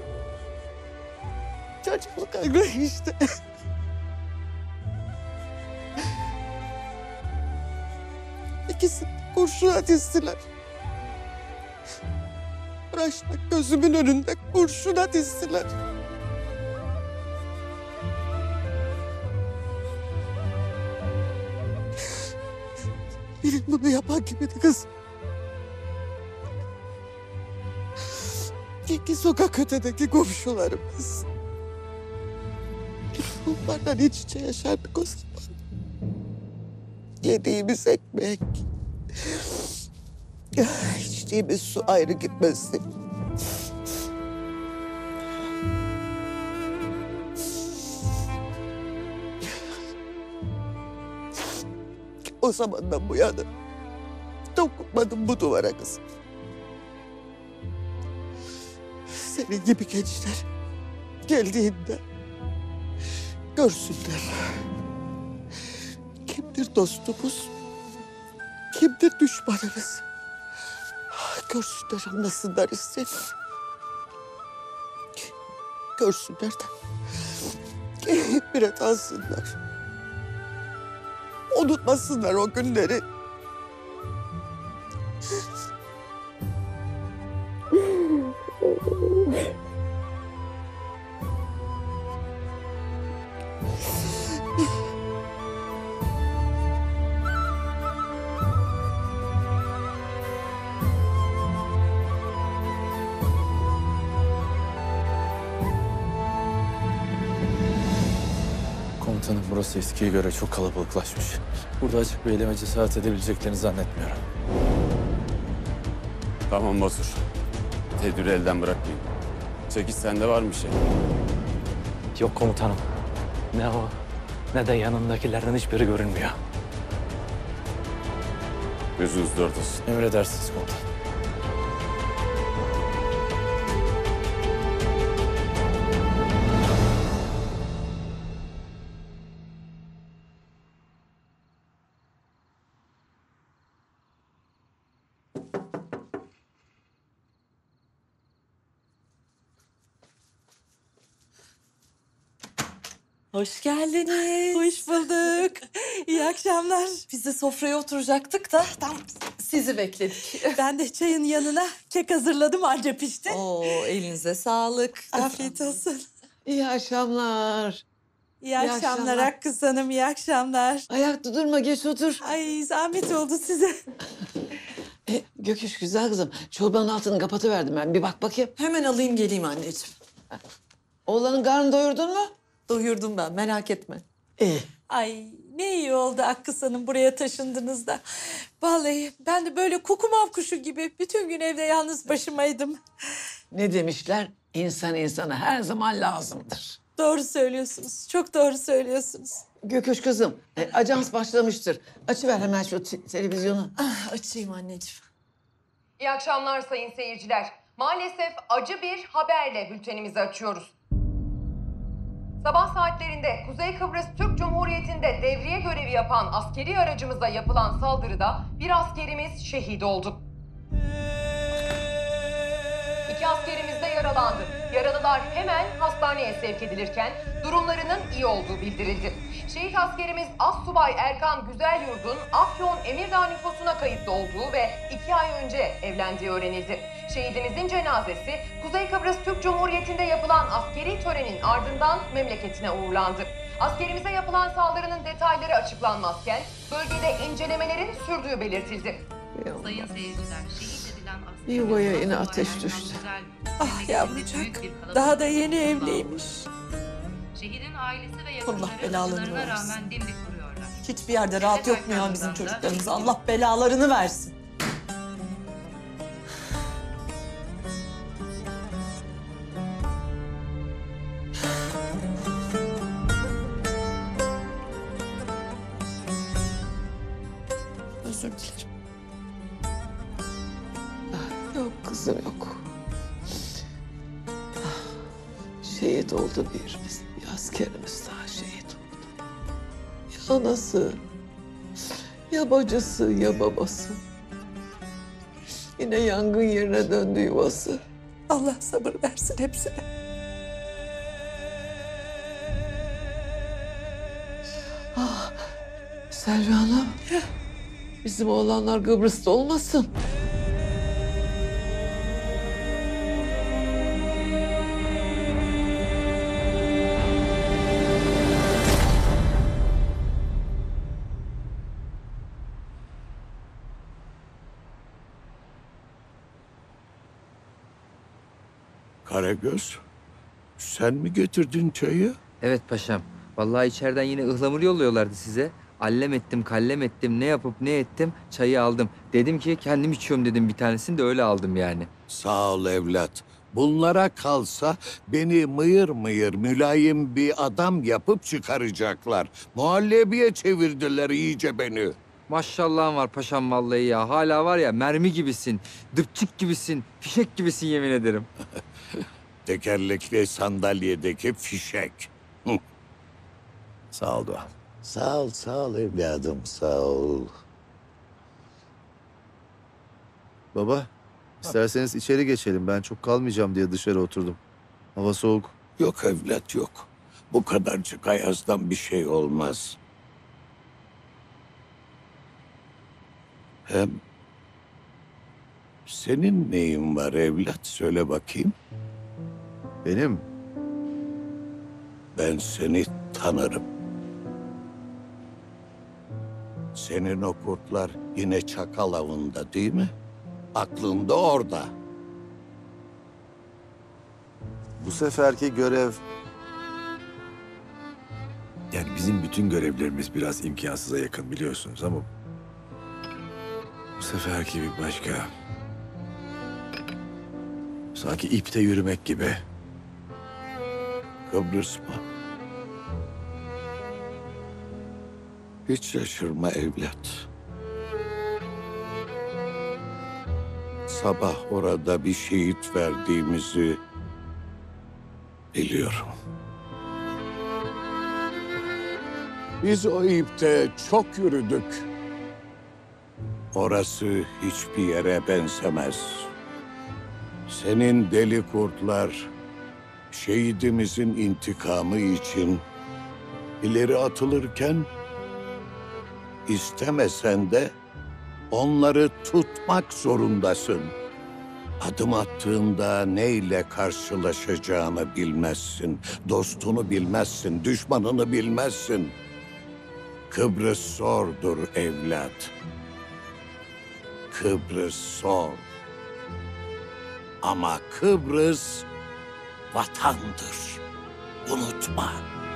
Çocukluk aklı işte. İkisini kurşuna dizdiler. Raşla gözümün önünde kurşuna dizdiler. Benim bunu yapan kimdi kız? İki sokak ötedeki komşularımız. Onlardan iç içe yaşardık o zaman. Yediğimiz ekmek, içtiğimiz su ayrı gitmezdi. O zamandan bu yana dokunmadım bu duvara kızım. Senin gibi gençler geldiğinde görsünler. Kimdir dostumuz, kimdir düşmanımız. Görsünler, anlasınlar istedim. Görsünler de ibret alsınlar. Unutmasınlar o günleri. Burası eskiye göre çok kalabalıklaşmış. Burada açık bir eyleme cesaret edebileceklerini zannetmiyorum. Tamam Basur. Tedbiri elden bırakmayın. Çekiç sende var mı bir şey? Yok komutanım. Ne o ne de yanındakilerden hiçbiri görünmüyor. Gözünüz dört olsun. Emredersiniz komutanım. Hoş geldiniz. Hoş bulduk. İyi akşamlar. Biz de sofraya oturacaktık da tam sizi bekledik. Ben de çayın yanına kek hazırladım, anca pişti. Oo, elinize sağlık. Afiyet olsun. İyi akşamlar. İyi akşamlar Hakkız Hanım, iyi akşamlar. Ayakta durma, geç otur. Ay zahmet oldu size. Göküş güzel kızım. Çorbanın altını kapatıverdim ben. Bir bak bakayım. Hemen alayım geleyim anneciğim. Oğlanın karnını doyurdun mu? Doyurdum ben, merak etme. İyi. Ay ne iyi oldu Hakkız Hanım buraya taşındınız da. Vallahi ben de böyle kukumav kuşu gibi bütün gün evde yalnız başımaydım. Ne demişler? İnsan insana her zaman lazımdır. Doğru söylüyorsunuz. Çok doğru söylüyorsunuz. Göküş kızım, ajans başlamıştır. Açıver hemen şu televizyonu. Açayım anneciğim. İyi akşamlar sayın seyirciler. Maalesef acı bir haberle bültenimizi açıyoruz. Sabah saatlerinde Kuzey Kıbrıs Türk Cumhuriyeti'nde devriye görevi yapan askeri aracımıza yapılan saldırıda bir askerimiz şehit oldu. 2 askerimiz de yaralandı. Yaralılar hemen hastaneye sevk edilirken durumlarının iyi olduğu bildirildi. Şehit askerimiz Assubay Erkan Güzelyurt'un Afyon Emirdağ nüfusuna kayıtlı olduğu ve 2 ay önce evlendiği öğrenildi. Şehidimizin cenazesi Kuzey Kıbrıs Türk Cumhuriyeti'nde yapılan askeri törenin ardından memleketine uğurlandı. Askerimize yapılan saldırının detayları açıklanmazken bölgede incelemelerin sürdüğü belirtildi. Sayın seyirciler, şehit edilen Yuvaya yine ateş düştü. Ah yavrucak, daha da yeni evliymiş. Şehidin ailesi ve Allah yakınları belalarını acılarına versin. rağmen dimdik duruyorlar. Hiçbir yerde rahat yok mu ya bizim çocuklarımız? Allah belalarını versin. Özür dilerim. Yok kızım yok. Şehit oldu bir askerimiz daha şehit oldu. Ya anası, ya bacısı, ya babası. Yine yangın yerine döndü yuvası. Allah sabır versin hepsine. Ah, Selvi Hanım. Bizim oğlanlar Kıbrıs'ta olmasın. Karagöz, sen mi getirdin çayı? Evet paşam. Vallahi içeriden yine ıhlamur yolluyorlardı size. Allem ettim, kallem ettim, ne yapıp ne ettim, çayı aldım. Dedim ki kendim içiyorum dedim bir tanesini de öyle aldım yani. Sağ ol evlat. Bunlara kalsa beni mıyır mıyır mülayim bir adam yapıp çıkaracaklar. Muhallebiye çevirdiler iyice beni. Maşallahın var paşam vallahi ya. Hala var ya mermi gibisin, dıpçık gibisin, fişek gibisin yemin ederim. Tekerlekli sandalyedeki fişek. Hı. Sağ ol Doğan. Sağ ol evladım, sağ ol. Baba, isterseniz içeri geçelim. Ben çok kalmayacağım diye dışarı oturdum. Hava soğuk. Yok evlat yok. Bu kadarcık ayazdan bir şey olmaz. Hem senin neyin var evlat? Söyle bakayım. Benim? Ben seni tanırım. Senin o kurtlar yine çakal avında değil mi? Aklın da orada. Bu seferki görev Yani bizim bütün görevlerimiz biraz imkansıza yakın biliyorsunuz ama... bu seferki bir başka. Sanki ipte yürümek gibi. Kıbrıs mı? Hiç şaşırma evlat. Sabah orada bir şehit verdiğimizi biliyorum. Biz o ipte çok yürüdük. Orası hiçbir yere benzemez. Senin deli kurtlar şehidimizin intikamı için ileri atılırken istemesen de onları tutmak zorundasın. Adım attığında neyle karşılaşacağını bilmezsin. Dostunu bilmezsin, düşmanını bilmezsin. Kıbrıs zordur evlat. Kıbrıs zor. Ama Kıbrıs vatandır. Unutma.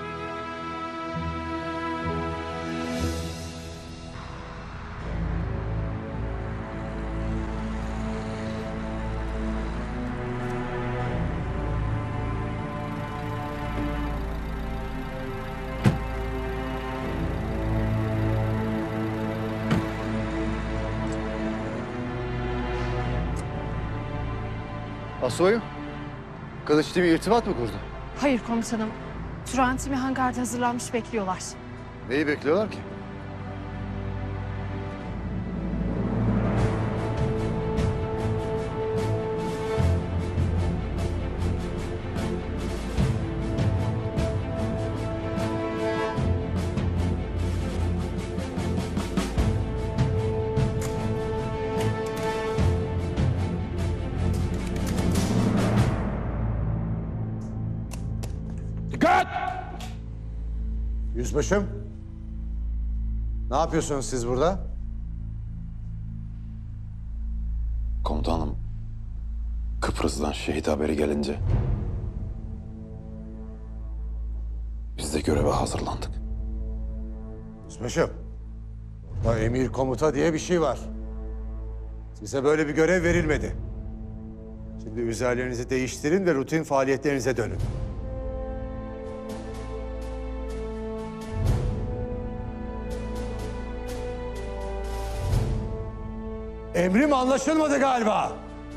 Asubayım, Kılıçlı bir irtibat mı kurdu? Hayır komutanım. Turan timi hangarda hazırlanmış bekliyorlar. Neyi bekliyorlar ki? Dikkat! Yüzbaşım, ne yapıyorsunuz siz burada? Komutanım, Kıbrıs'tan şehit haberi gelince biz de göreve hazırlandık. Yüzbaşım, burada emir komuta diye bir şey var. Size böyle bir görev verilmedi. Şimdi üzerlerinizi değiştirin ve rutin faaliyetlerinize dönün. Emrim anlaşılmadı galiba.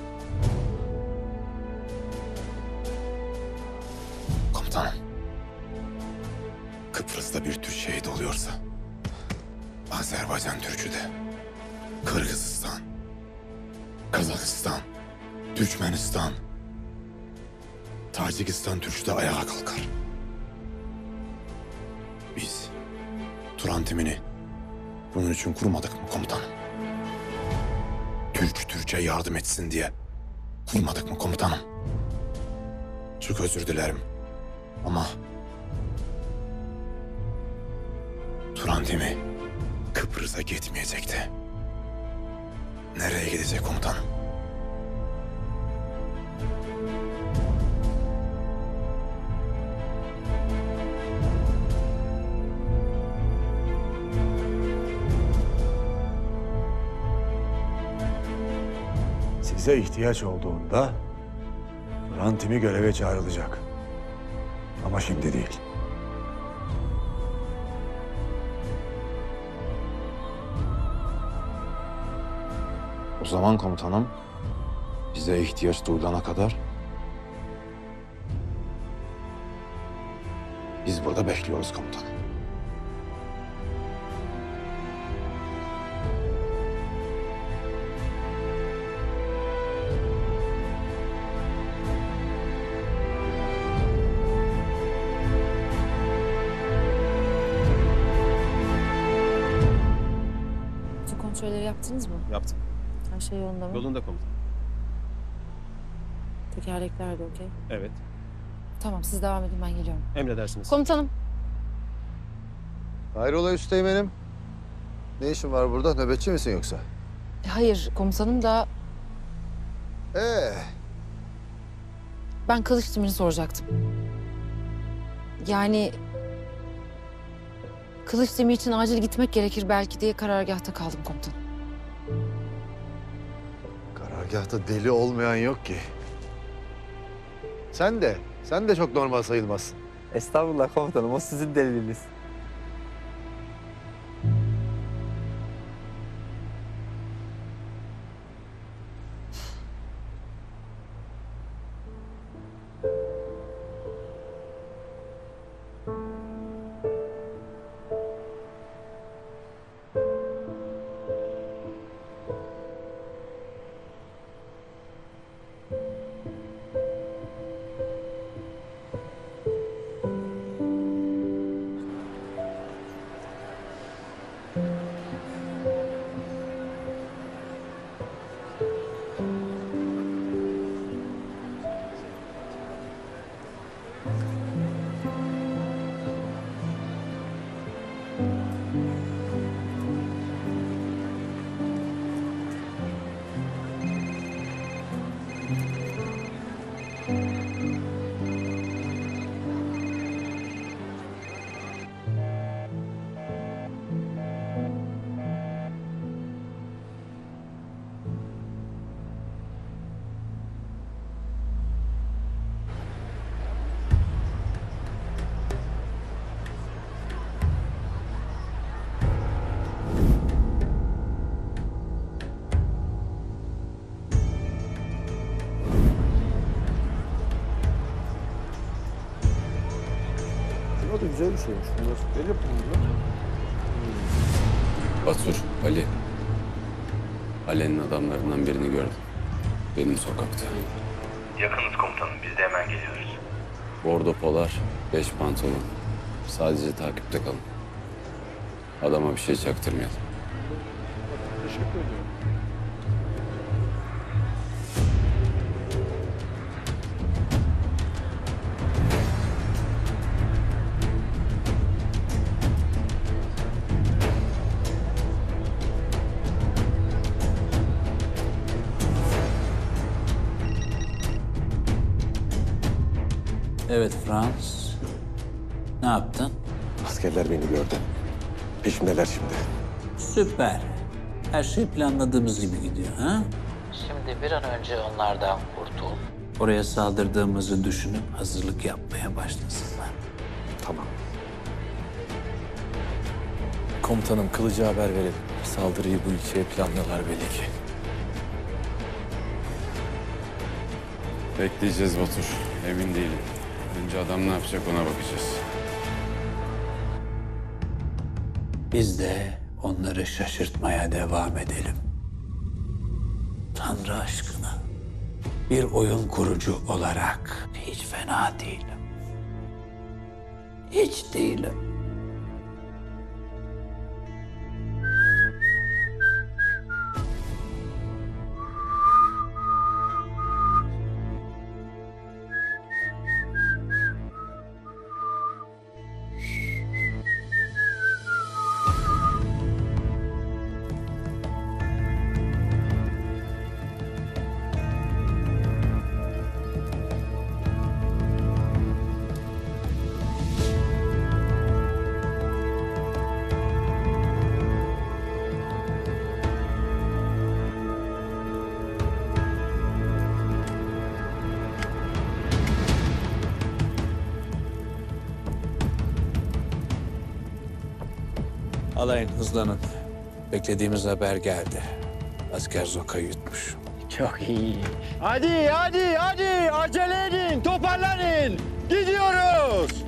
Komutanım, Kıbrıs'ta bir Türk şehit oluyorsa Azerbaycan Türk'ü de Kırgızistan, Kazakistan, Türkmenistan, Tacikistan Türk'ü de ayağa kalkar. Biz Turan timini bunun için kurmadık mı komutanım? Türk'e yardım etsin diye kurmadık mı komutanım? Çok özür dilerim ama Turan timi Kıbrıs'a gitmeyecekti. Nereye gidecek komutanım? Size ihtiyaç olduğunda Turan timi göreve çağrılacak. Ama şimdi değil. O zaman komutanım bize ihtiyaç duyulana kadar biz burada bekliyoruz komutanım. Kontrolleri yaptınız mı? Yaptım. Her şey yolunda mı? Yolunda komutanım. Tekerlekler de okey. Evet. Tamam siz devam edin ben geliyorum. Emredersiniz. Komutanım. Hayrola üsteğmenim? Ne işin var burada? Nöbetçi misin yoksa? Hayır komutanım da Ee, ben Kılıç timini soracaktım. Yani Kılıç Semih için acil gitmek gerekir belki diye karargâhta kaldım komutanım. Karargâhta deli olmayan yok ki. Sen de çok normal sayılmazsın. Estağfurullah komutanım, o sizin deliliniz. Bu da güzel bir şeymiş bunlar. El yapımı. Batur, Ali. Ali'nin adamlarından birini gördüm. Benim sokakta. Yakınız komutanım. Biz de hemen geliyoruz. Bordo polar, 5 pantolon. Sadece takipte kalın. Adama bir şey çaktırmayalım. Teşekkür ediyorum. Evet Frans. Ne yaptın? Askerler beni gördü. Peşimdeler şimdi. Süper. Her şey planladığımız gibi gidiyor ha? Şimdi bir an önce onlardan kurtul. Oraya saldırdığımızı düşünüp hazırlık yapmaya başlasınlar. Tamam. Komutanım Kılıç'a haber verelim. Saldırıyı bu ilçeye planlıyorlar belli ki. Bekleyeceğiz Batur. Emin değilim. Önce adam ne yapacak ona bakacağız. Biz de onları şaşırtmaya devam edelim. Tanrı aşkına. Bir oyun kurucu olarak hiç fena değilim. Hiç değilim. Alayın, hızlanın. Beklediğimiz haber geldi. Asker Zoka'yı yutmuş. Çok iyi. Hadi acele edin, toparlanın. Gidiyoruz.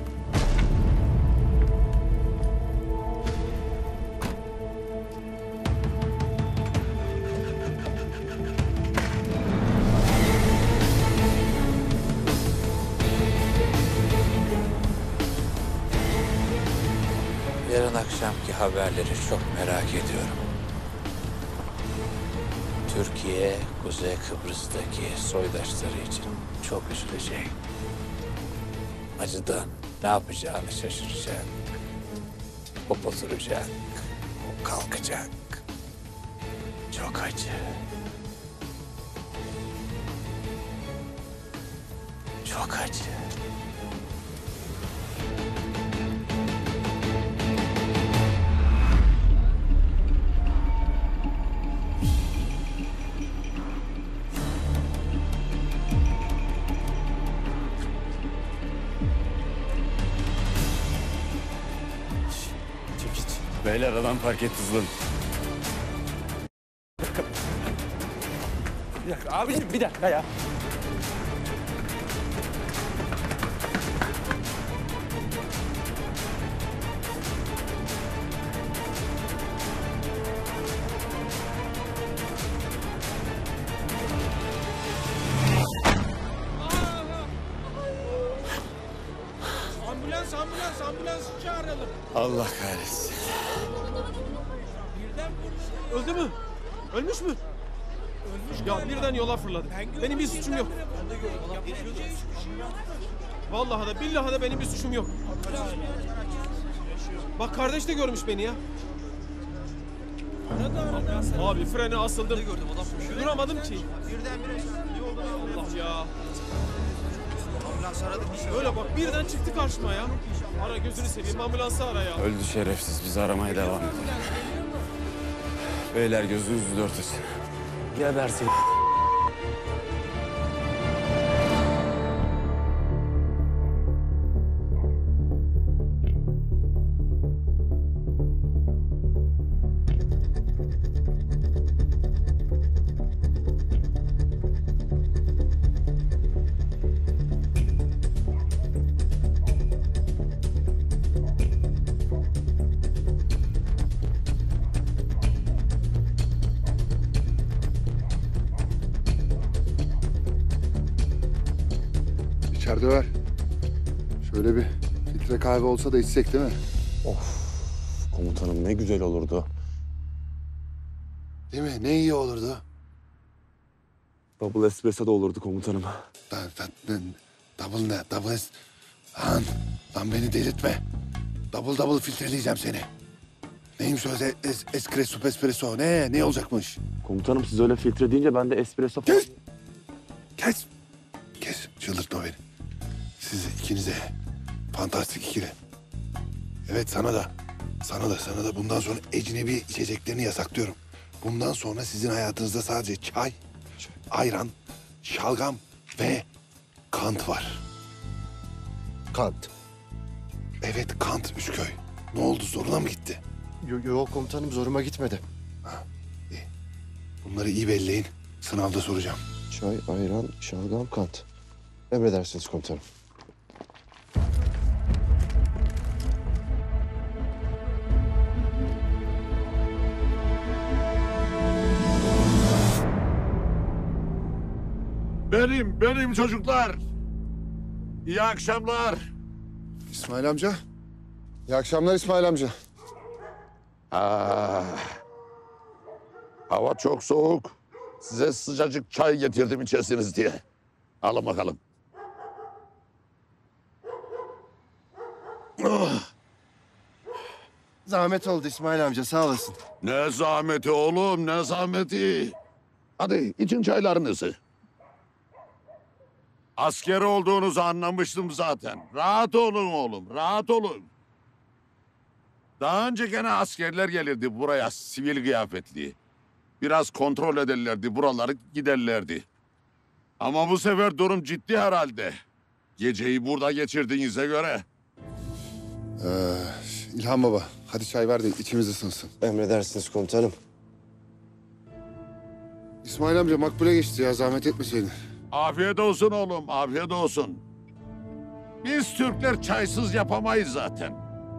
Yarın akşamki haberleri çok merak ediyorum. Türkiye, Kuzey Kıbrıs'taki soydaşları için çok üzülecek. Acıdan ne yapacağını şaşıracak. O oturacak, o kalkacak. Çok acı. Çok acı. Beyler adam park etti hızlı. Bir dakika abiciğim bir dakika ya. Ambulans çağıralım. Allah kahretsin. Öldü mü? Ölmüş mü? Ölmüş ya, birden yola fırladı. Benim bir suçum yok. Vallahi de billahi de benim bir suçum yok. Bak kardeş de görmüş beni ya. Abi frene asıldım. Duramadım ki. Allah ya. Öyle bak birden çıktı karşıma ya. Ara gözünü seveyim, ambulansı ara ya. Öldü şerefsiz. Biz aramaya devam edelim. Beyler gözünüzü dört açın. Gebersin. İçeride var. Şöyle bir filtre kahve olsa da içsek değil mi? Of komutanım ne güzel olurdu. Değil mi? Ne iyi olurdu. Double espresso da olurdu komutanım. Double ne? Double Lan beni delirtme. Double filtreleyeceğim seni. Neymiş o espresso? Ne olacakmış? Komutanım siz öyle filtre deyince ben de espresso falan... Kes. Çıldırtma beni. Siz ikinize. Fantastik ikili. Evet sana da bundan sonra ecnebi içeceklerini yasaklıyorum. Bundan sonra sizin hayatınızda sadece çay, ayran, şalgam ve kant var. Kant. Evet kant Üçköy. Ne oldu zoruna mı gitti? Yok komutanım zoruma gitmedi. İyi. Bunları iyi belleyin. Sınavda soracağım. Çay, ayran, şalgam, kant. Emredersiniz komutanım. Benim çocuklar. İyi akşamlar. İsmail amca. İyi akşamlar İsmail amca. Hava çok soğuk. Size sıcacık çay getirdim içersiniz diye. Alın bakalım. Zahmet oldu İsmail amca sağ olasın. Ne zahmeti oğlum, ne zahmeti. Hadi için çaylarınızı. Asker olduğunuzu anlamıştım zaten. Rahat olun oğlum, rahat olun. Daha önce gene askerler gelirdi buraya sivil kıyafetli. Biraz kontrol ederlerdi, buraları giderlerdi. Ama bu sefer durum ciddi herhalde. Geceyi burada geçirdiğinize göre. İlhan baba, hadi çay ver de içimiz ısınsın. Emredersiniz komutanım. İsmail amca makbule geçti ya, zahmet etmeseydin. Afiyet olsun oğlum, afiyet olsun. Biz Türkler çaysız yapamayız zaten.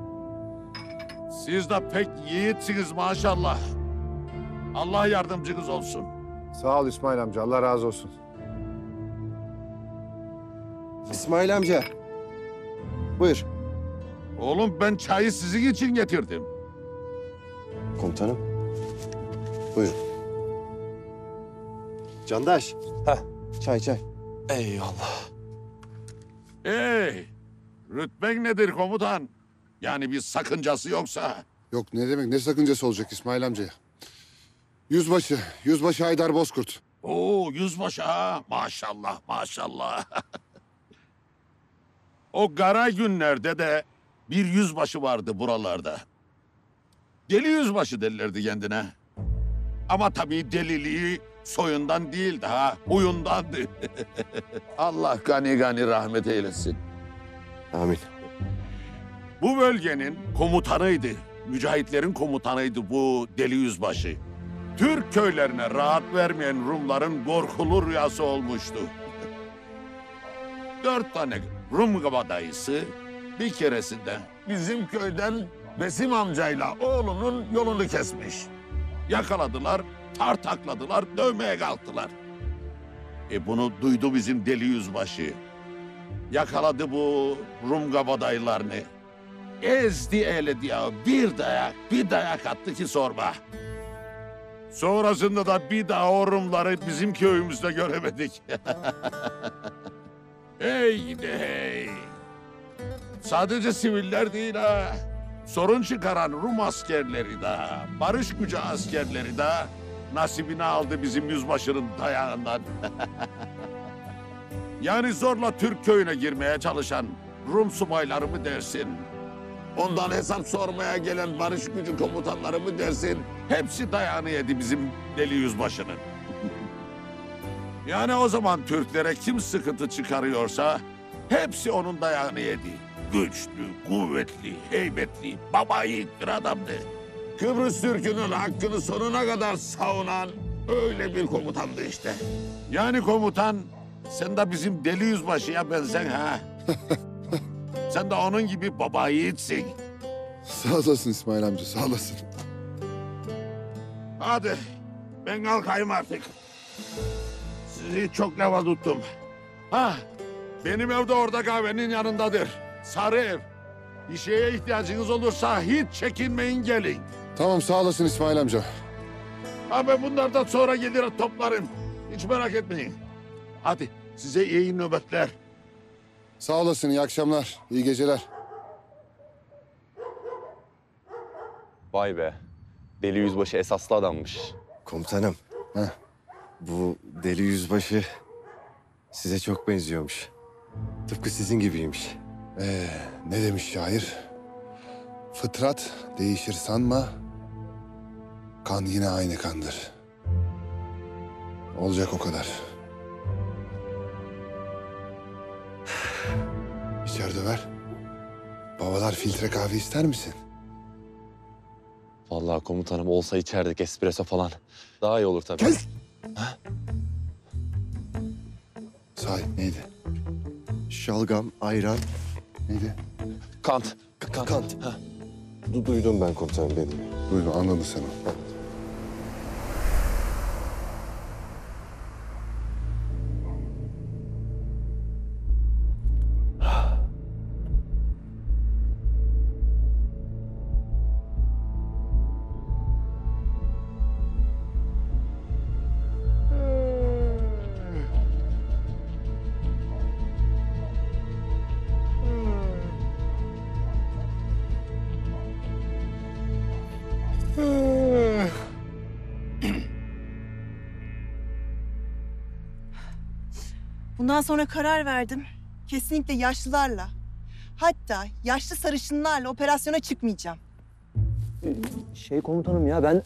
Siz de pek yiğitsiniz maşallah. Allah yardımcınız olsun. Sağ ol İsmail amca, Allah razı olsun. İsmail amca. Buyur. Oğlum ben çayı sizin için getirdim. Komutanım. Buyur. Candaş. Çay. Eyvallah. Rütben nedir komutan? Yani bir sakıncası yoksa? Yok ne demek, ne sakıncası olacak İsmail amca? Yüzbaşı Haydar Bozkurt. Oo yüzbaşı ha, maşallah. O kara günlerde de bir yüzbaşı vardı buralarda. Deli yüzbaşı derlerdi kendine. Ama tabii deliliği soyundan değil daha huyundandı. Allah gani rahmet eylesin. Amin. Bu bölgenin komutanıydı. mücahitlerin komutanıydı bu deli yüzbaşı. Türk köylerine rahat vermeyen Rumların korkulu rüyası olmuştu. 4 tane Rum kabadayısı bir keresinde bizim köyden Besim amcayla oğlunun yolunu kesmiş. Yakaladılar, tartakladılar, dövmeye kalktılar. Bunu duydu bizim deli yüzbaşı. Yakaladı bu Rum kabadayılarını. Ezdi eledi ya. Bir dayak attı ki sorma. Sonrasında da bir daha o Rumları bizim köyümüzde göremedik. Hey gidi hey. Sadece siviller değil ha. Sorun çıkaran Rum askerleri de, barış gücü askerleri de nasibini aldı bizim yüzbaşının dayağından. Yani zorla Türk köyüne girmeye çalışan Rum subayları mı dersin? Ondan hesap sormaya gelen barış gücü komutanları mı dersin? Hepsi dayağını yedi bizim deli yüzbaşının. Yani o zaman Türklere kim sıkıntı çıkarıyorsa hepsi onun dayağını yedi. Güçlü, kuvvetli, heybetli, baba yiğit bir adamdı. Kıbrıs Türk'ünün hakkını sonuna kadar savunan öyle bir komutandı işte. Yani komutan, sen de bizim deli yüzbaşıya benzen ha. Sen de onun gibi baba yiğitsin. Sağ olasın İsmail amca, sağ olasın. Hadi, ben kalkayım artık. Sizi çok lava tuttum. Ha, benim evde orada kahvenin yanındadır. Sarı ev. Bir şeye ihtiyacınız olursa hiç çekinmeyin gelin. Tamam, sağ olasın İsmail amca. Ha, ben bunlardan sonra gelir toplarım. Hiç merak etmeyin. Hadi size iyi nöbetler. Sağ olasın, iyi akşamlar, iyi geceler. Vay be. Deli yüzbaşı esaslı adammış. Komutanım. Bu deli yüzbaşı size çok benziyormuş. Tıpkı sizin gibiymiş. Ne demiş şair? Fıtrat değişir sanma, kan yine aynı kandır. Olacak o kadar. İçeride ver. Babalar filtre kahve ister misin? Vallahi komutanım olsa içerdik espresso falan. Daha iyi olur tabii. Kes! Sahi neydi? Şalgam, ayran. Neydi? Kant. Kant. Duydum ben komutanım dedim. Duydum, anladın sen onu. Bundan sonra karar verdim. Kesinlikle yaşlılarla, hatta yaşlı sarışınlarla operasyona çıkmayacağım. Komutanım ya ben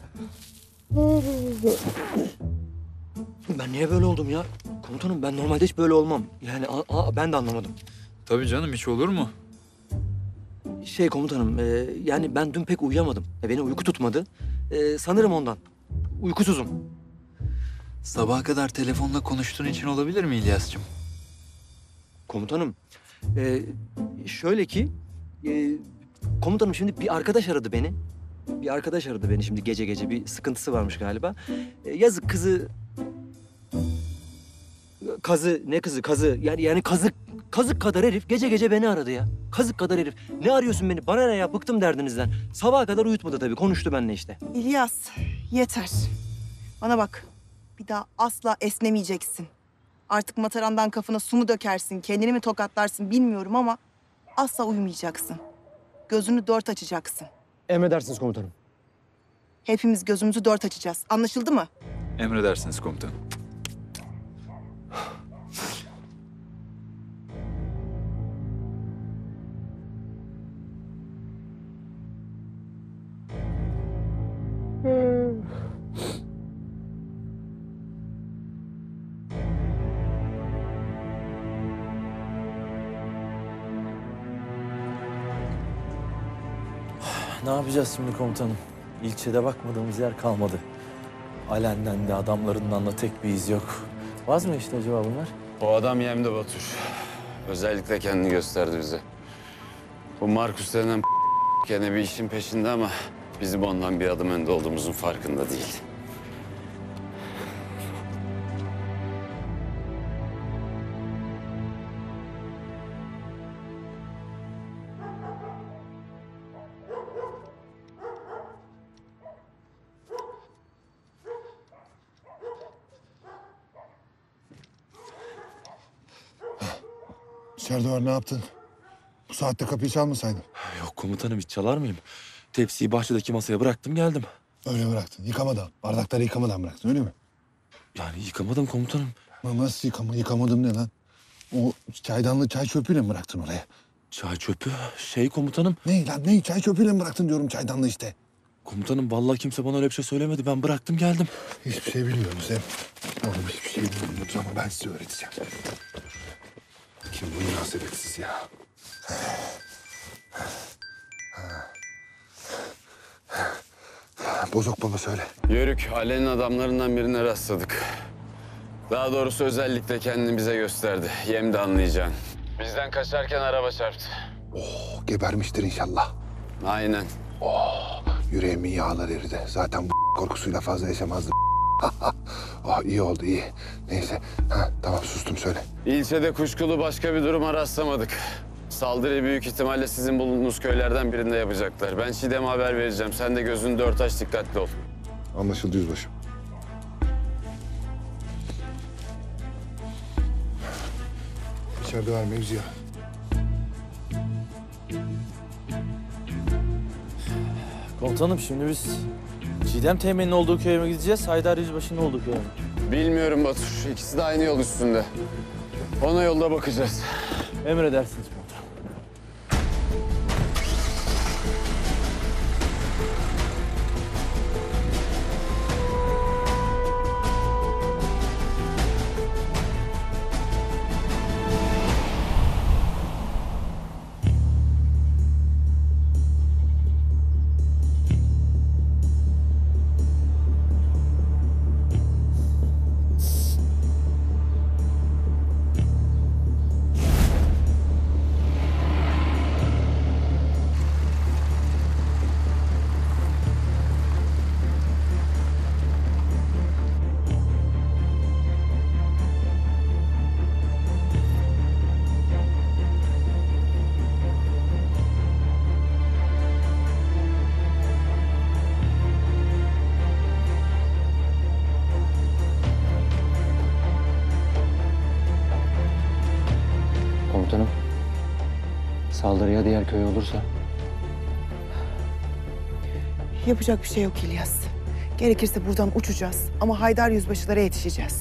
niye böyle oldum ya? Komutanım ben normalde hiç böyle olmam. Yani ben de anlamadım. Tabii canım, hiç olur mu? Komutanım yani ben dün pek uyuyamadım. Beni uyku tutmadı. Sanırım ondan. Uykusuzum. Sabaha kadar telefonla konuştuğun için olabilir mi İlyas'cığım? Komutanım şöyle ki komutanım şimdi bir arkadaş aradı beni. Bir arkadaş aradı beni şimdi gece bir sıkıntısı varmış galiba. Yazık kazı yani kazık kadar herif gece beni aradı ya. Kazık kadar herif. Ne arıyorsun beni? Bana ne ya? Bıktım derdinizden. Sabaha kadar uyutmadı tabii. Konuştu benimle işte. İlyas, yeter. Bana bak. Bir daha asla esnemeyeceksin. Artık matarandan kafana su mu dökersin, kendini mi tokatlarsın bilmiyorum ama asla uyumayacaksın. Gözünü dört açacaksın. Emredersiniz komutanım. Hepimiz gözümüzü dört açacağız. Anlaşıldı mı? Emredersiniz komutanım. Ne yapacağız şimdi komutanım? İlçede bakmadığımız yer kalmadı. Alen'den de adamlarından da tek bir iz yok. Vaz mı işte acaba bunlar? O adam yemdi Batur. Özellikle kendini gösterdi bize. Bu Markus denen gene bir işin peşinde ama bizim ondan bir adım önde olduğumuzun farkında değil. İçeride var, ne yaptın? Bu saatte kapıyı çalmasaydın. Yok komutanım, hiç çalar mıyım? Tepsiyi bahçedeki masaya bıraktım geldim. Öyle bıraktın. Yıkamadan. Bardakları yıkamadan bıraktın, öyle mi? Yani yıkamadım komutanım. Nasıl yıkamadım ne lan? O çaydanlığı çay çöpüyle mi bıraktın oraya? Çay çöpü? Komutanım. Ne lan ne? Çay çöpüyle mi bıraktın diyorum çaydanlığı işte. Komutanım vallahi kimse bana öyle bir şey söylemedi. Ben bıraktım geldim. Hiçbir şey bilmiyorsunuz hem. Oğlum hiçbir şey bilmiyorsunuz ama ben size öğreteceğim. Kim bu münasebetsiz ya? Bozok baba söyle. Yörük, Alen'in adamlarından birine rastladık. Daha doğrusu özellikle kendini bize gösterdi. Yem de anlayacaksın. Bizden kaçarken araba çarptı. Oh, gebermiştir inşallah. Aynen. Oh, yüreğimin yağları eridi. Zaten bu korkusuyla fazla yaşamazdı. Oh, iyi oldu, iyi. Neyse, tamam sustum, söyle. İlçede kuşkulu başka bir duruma rastlamadık. Saldırıyı büyük ihtimalle sizin bulunduğunuz köylerden birinde yapacaklar. Ben Çiğdem'e haber vereceğim. Sen de gözünü dört aç, dikkatli ol. Anlaşıldı yüzbaşım. İçeride var mevziya. Komutanım şimdi biz Çiğdem Teğmen'in olduğu köye mi gideceğiz, Haydar Yüzbaşı'nın olduğu köye mi? Bilmiyorum Batur. İkisi de aynı yol üstünde. Ona yolda bakacağız. Emredersiniz komutanım. Komutanım, saldırıya diğer köy olursa? Yapacak bir şey yok İlyas. Gerekirse buradan uçacağız ama Haydar Yüzbaşılara yetişeceğiz.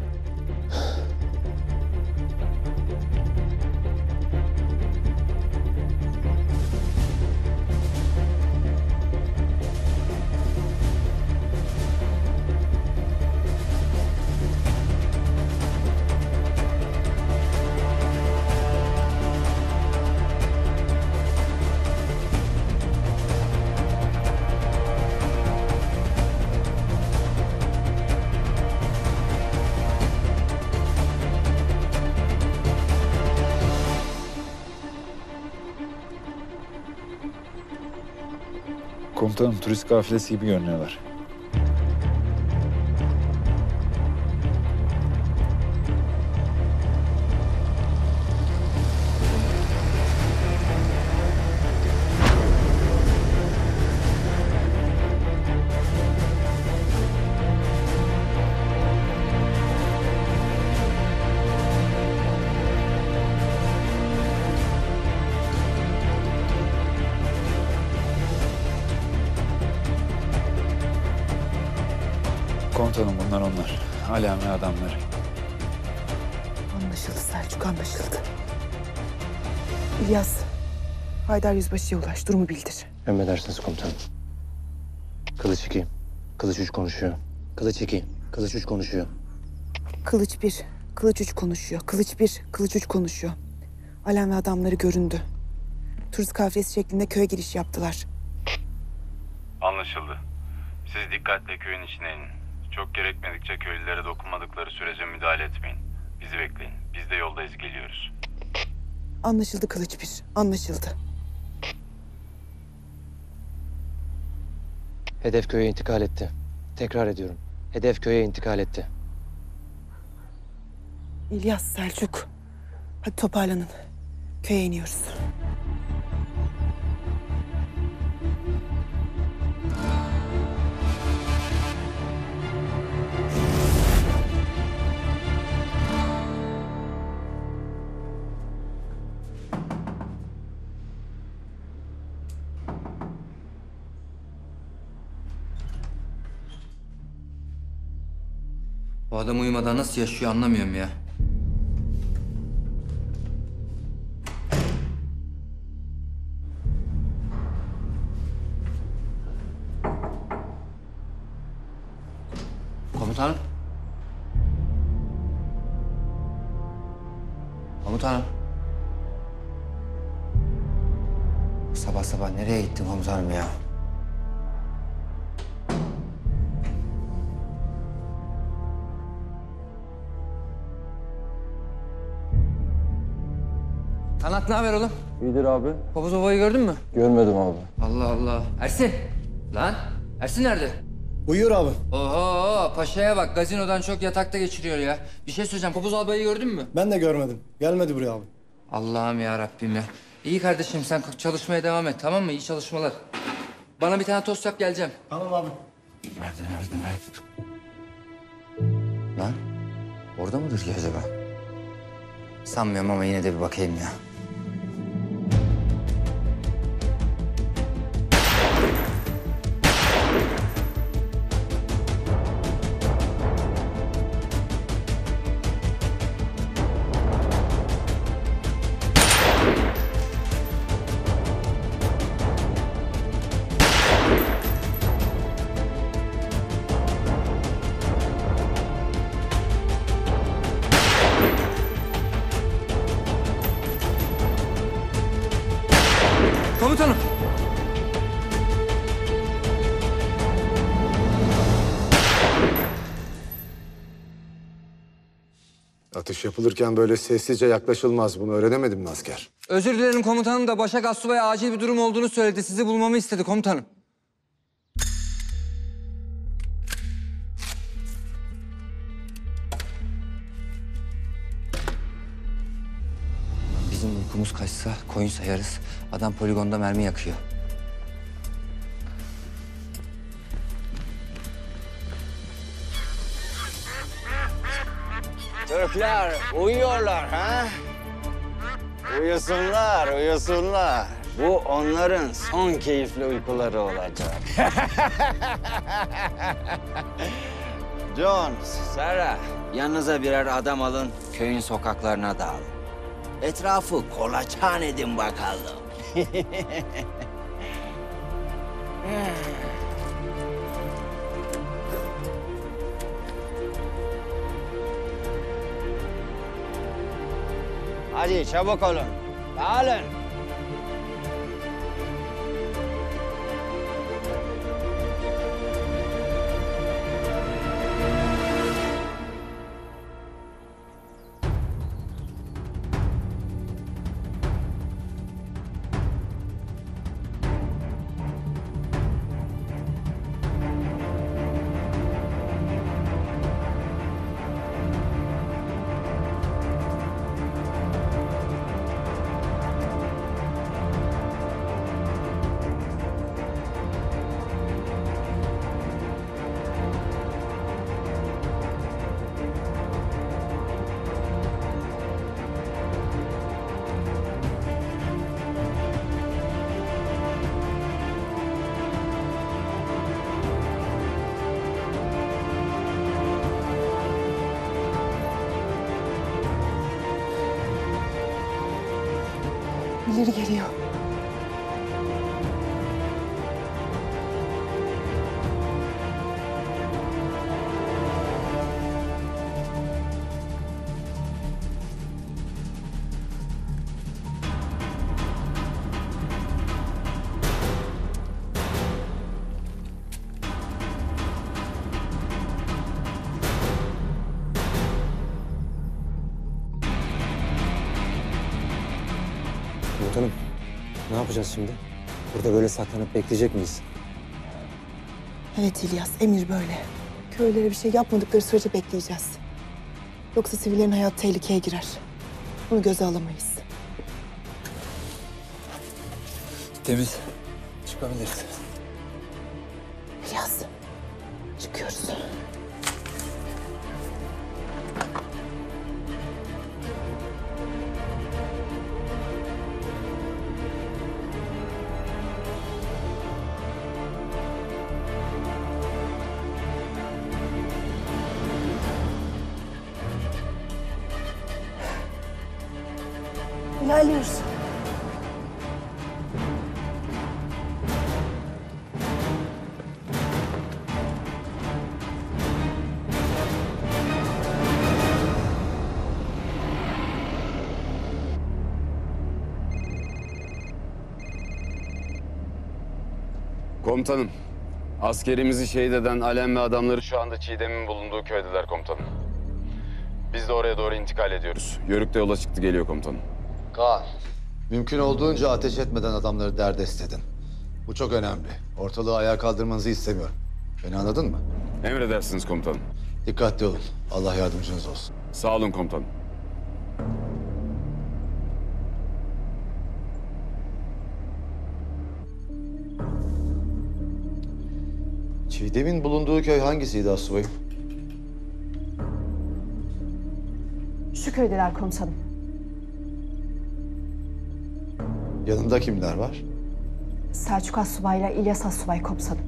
Komutanım turist kafilesi gibi görünüyorlar. Komutanım bunlar onlar. Alem ve adamları. Anlaşıldı Selçuk, anlaşıldı. İlyas, Haydar Yüzbaşı'ya ulaş, durumu bildir. Emredersiniz komutanım. Kılıç 2, Kılıç 3 konuşuyor. Kılıç 2, Kılıç 3 konuşuyor. Kılıç 1, Kılıç 3 konuşuyor. Kılıç 1, Kılıç 3 konuşuyor. Alem ve adamları göründü. Turist kafilesi şeklinde köye giriş yaptılar. Anlaşıldı. Siz dikkatle köyün içine inin. Çok gerekmedikçe köylülere dokunmadıkları sürece müdahale etmeyin. Bizi bekleyin. Biz de yoldayız, geliyoruz. Anlaşıldı Kılıçpir, anlaşıldı. Hedef köye intikal etti. Tekrar ediyorum. Hedef köye intikal etti. İlyas, Selçuk. Hadi toparlanın. Köye iniyoruz. Bu adam uyumadan nasıl yaşıyor anlamıyorum ya. Komutanım. Komutanım. Sabah sabah nereye gittin komutanım ya? Kanat ne haber oğlum? İyidir abi. Papaz Ova'yı gördün mü? Görmedim abi. Allah Allah. Ersin! Lan! Ersin nerede? Uyuyor abi. Oho! Paşa'ya bak. Gazinodan çok yatakta geçiriyor ya. Bir şey söyleyeceğim. Papaz Albay'ı gördün mü? Ben de görmedim. Gelmedi buraya abi. Allah'ım ya Rabbim ya. İyi kardeşim sen çalışmaya devam et tamam mı? İyi çalışmalar. Bana bir tane tost yap geleceğim. Tamam abi. Nerede? Lan orada mıdır ki acaba? Sanmıyorum ama yine de bir bakayım ya. Komutanım. Atış yapılırken böyle sessizce yaklaşılmaz. Bunu öğrenemedin mi asker? Özür dilerim komutanım da Başak Assubay'a acil bir durum olduğunu söyledi. Sizi bulmamı istedi komutanım. Bizim uykumuz kaçsa koyun sayarız. Adam poligonda mermi yakıyor. Türkler uyuyorlar ha? Uyusunlar, uyusunlar. Bu onların son keyifli uykuları olacak. John, Sarah, yanınıza birer adam alın, köyün sokaklarına dağılın. Etrafı kolaçan edin bakalım. Hadi çabuk olun. Dağılın. İleri geliyor. Komutanım, ne yapacağız şimdi? Burada böyle saklanıp bekleyecek miyiz? Evet İlyas, emir böyle. Köylere bir şey yapmadıkları sürece bekleyeceğiz. Yoksa sivillerin hayatı tehlikeye girer. Bunu göze alamayız. Temiz. Çıkabiliriz. İlyas, çıkıyoruz. İlerliyoruz. Komutanım, askerimizi şehit eden Alem ve adamları şu anda Çiğdem'in bulunduğu köydeler komutanım. Biz de oraya doğru intikal ediyoruz. Yörük de yola çıktı, geliyor komutanım. Kaan, mümkün olduğunca ateş etmeden adamları derdest edin. Bu çok önemli. Ortalığı ayağa kaldırmanızı istemiyorum. Beni anladın mı? Emredersiniz komutanım. Dikkatli olun. Allah yardımcınız olsun. Sağ olun komutanım. Çiğdem'in bulunduğu köy hangisiydi astsubayım? Şu köydeler komutanım. Yanında kimler var? Selçuk Astsubay'la İlyas Astsubay komutanım.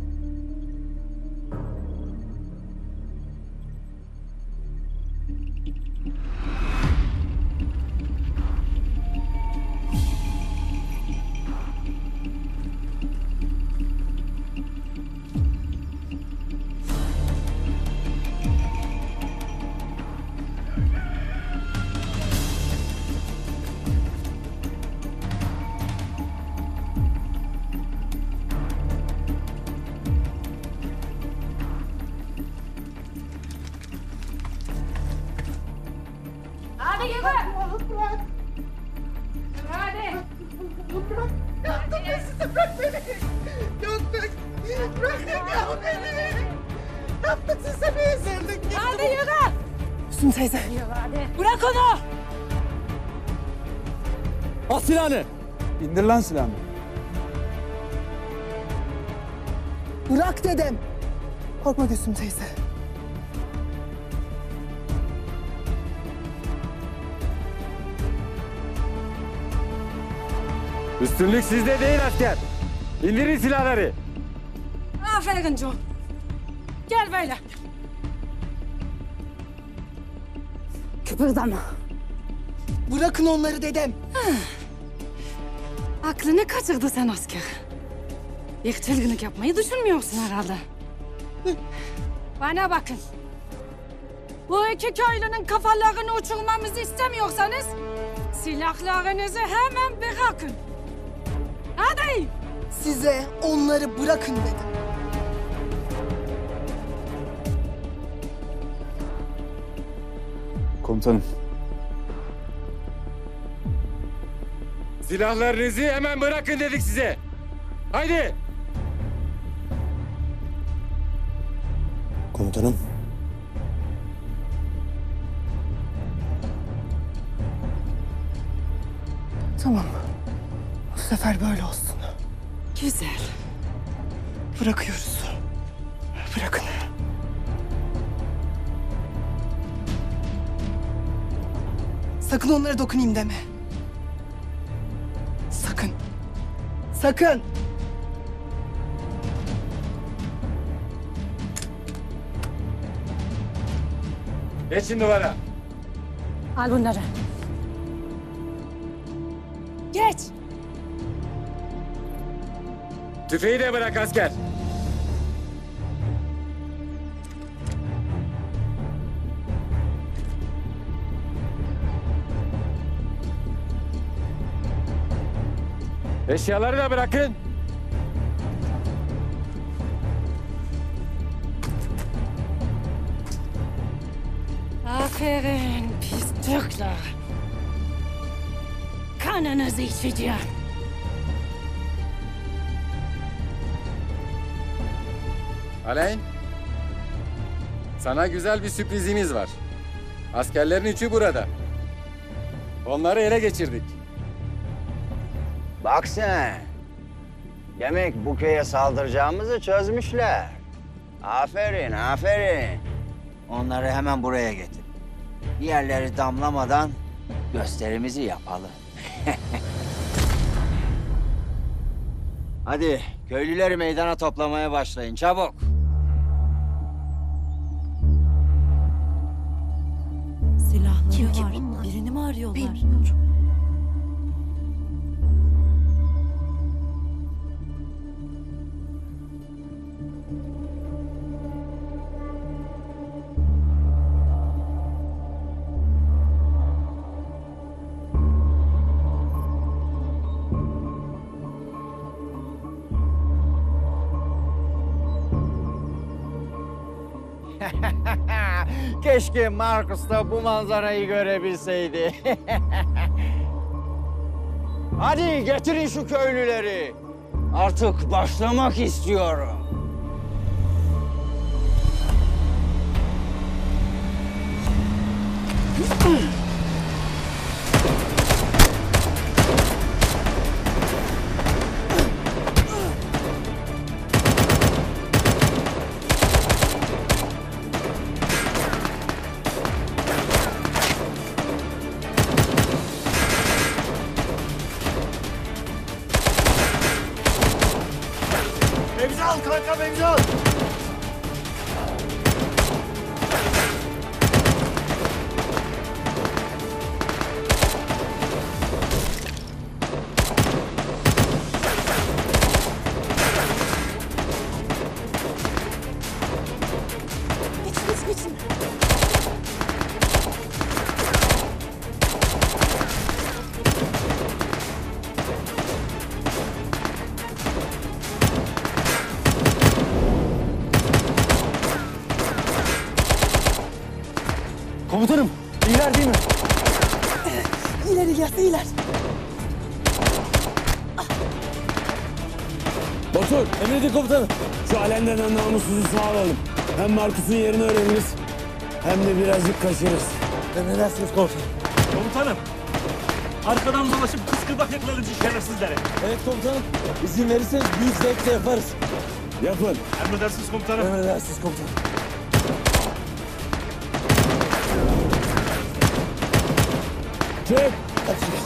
Hadi yürü. Hadi. Bırak. Yaptım ben size, bırak beni. Yok bırak. Bırakın ya beni. Yaptık size bir ezerlik. Hadi yürü. Füsun teyze. Yürü hadi. Bırak onu. Bas silahını. İndir lan silahını. Bırak dedim. Korkma Gülsüm teyze. Üstünlük sizde değil asker. İndirin silahları. Aferin John. Gel böyle. Kıpırdama. Bırakın onları dedim. Aklını kaçırdı sen asker. Bir çılgınlık yapmayı düşünmüyorsun herhalde. Bana bakın. Bu iki köylünün kafalarını uçurmamızı istemiyorsanız silahlarınızı hemen bırakın. Hadi! Size onları bırakın dedim. Komutanım. Silahlarınızı hemen bırakın dedik size. Haydi. Komutanım. Tamam. Bu sefer böyle olsun. Güzel. Bırakıyoruz. Bırakın. Sakın onlara dokunayım deme. Sakın. Sakın. Geçin duvara. Al bunları. Geç. Tüfeği de bırak asker. Eşyaları da bırakın. Aferin pis Türkler. Kanınızı içeceğim. Aleyn, sana güzel bir sürprizimiz var. Askerlerin üçü burada. Onları ele geçirdik. Bak sen. Demek bu köye saldıracağımızı çözmüşler. Aferin, aferin. Onları hemen buraya getir. Diğerleri damlamadan gösterimizi yapalım. Hadi köylüleri meydana toplamaya başlayın, çabuk. Silahları var. Birini mi arıyorlar? Keşke Markus da bu manzarayı görebilseydi. Hadi getirin şu köylüleri. Artık başlamak istiyorum. Mevzi al kanka, mevzi al. Geçin. Komutanım, iyiler değil mi? İleri gel, iler. Batur, emredin komutanım. Şu Alen'den namusuzu sağ alalım. Hem Markus'un yerini öğreniriz, hem de birazcık kaçırırız. Emredersiniz komutanım. Komutanım, arkadan dolaşıp kıskırdak yakaladık şerefsizlere. Evet komutanım, izin verirseniz büyük zevkle yaparız. Yapın. Emredersiniz komutanım. Emredersiniz komutanım. Çık. Hadi çık.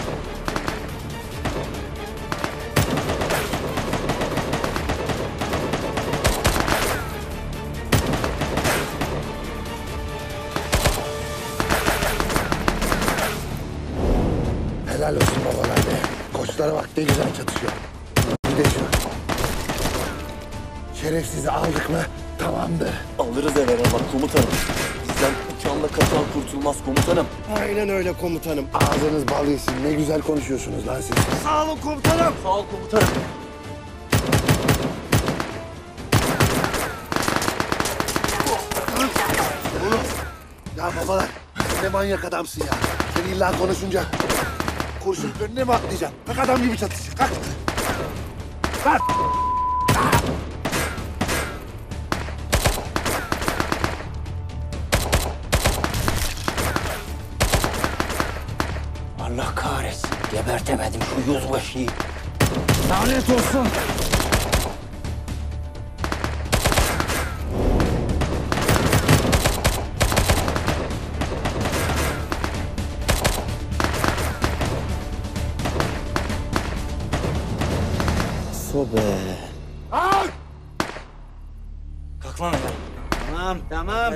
Helal olsun babalar be. Koçlara bak ne güzel çatışıyor. Bir de şu. Şerefsizi aldık mı tamamdır. Alırız evvelallah komutanım. Bizden uçanla kaçan kurtulmaz komutanım. Aynen öyle komutanım. Ağzınız bal yesin. Ne güzel konuşuyorsunuz lan siz. Sağ olun komutanım. Sağ ol komutanım. Oğlum. Ya babalar sen ne manyak adamsın ya. Sen illa konuşunca kurşun önüne mi atlayacaksın? Bak adam gibi çatışır. Kalk. Kalk. Allah kahretsin. Gebertemedim şu yüzbaşıyı. Lanet olsun. Sobe. Al! Kalk lan ayağa. Tamam, tamam.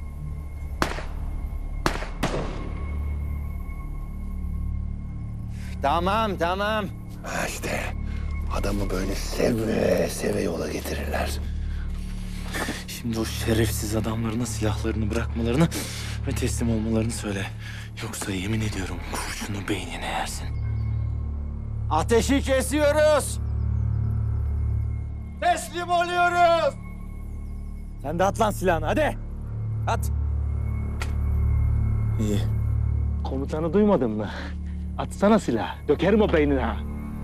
Tamam, tamam. Ha işte adamı böyle seve seve yola getirirler. Şimdi o şerefsiz adamlarına silahlarını bırakmalarını ve teslim olmalarını söyle. Yoksa yemin ediyorum kurşunu beynine yersin. Ateşi kesiyoruz. Teslim oluyoruz. Sen de at lan silahını hadi. At. İyi. Komutanı duymadın mı? Atsana silah. Dökerim o beynine ha.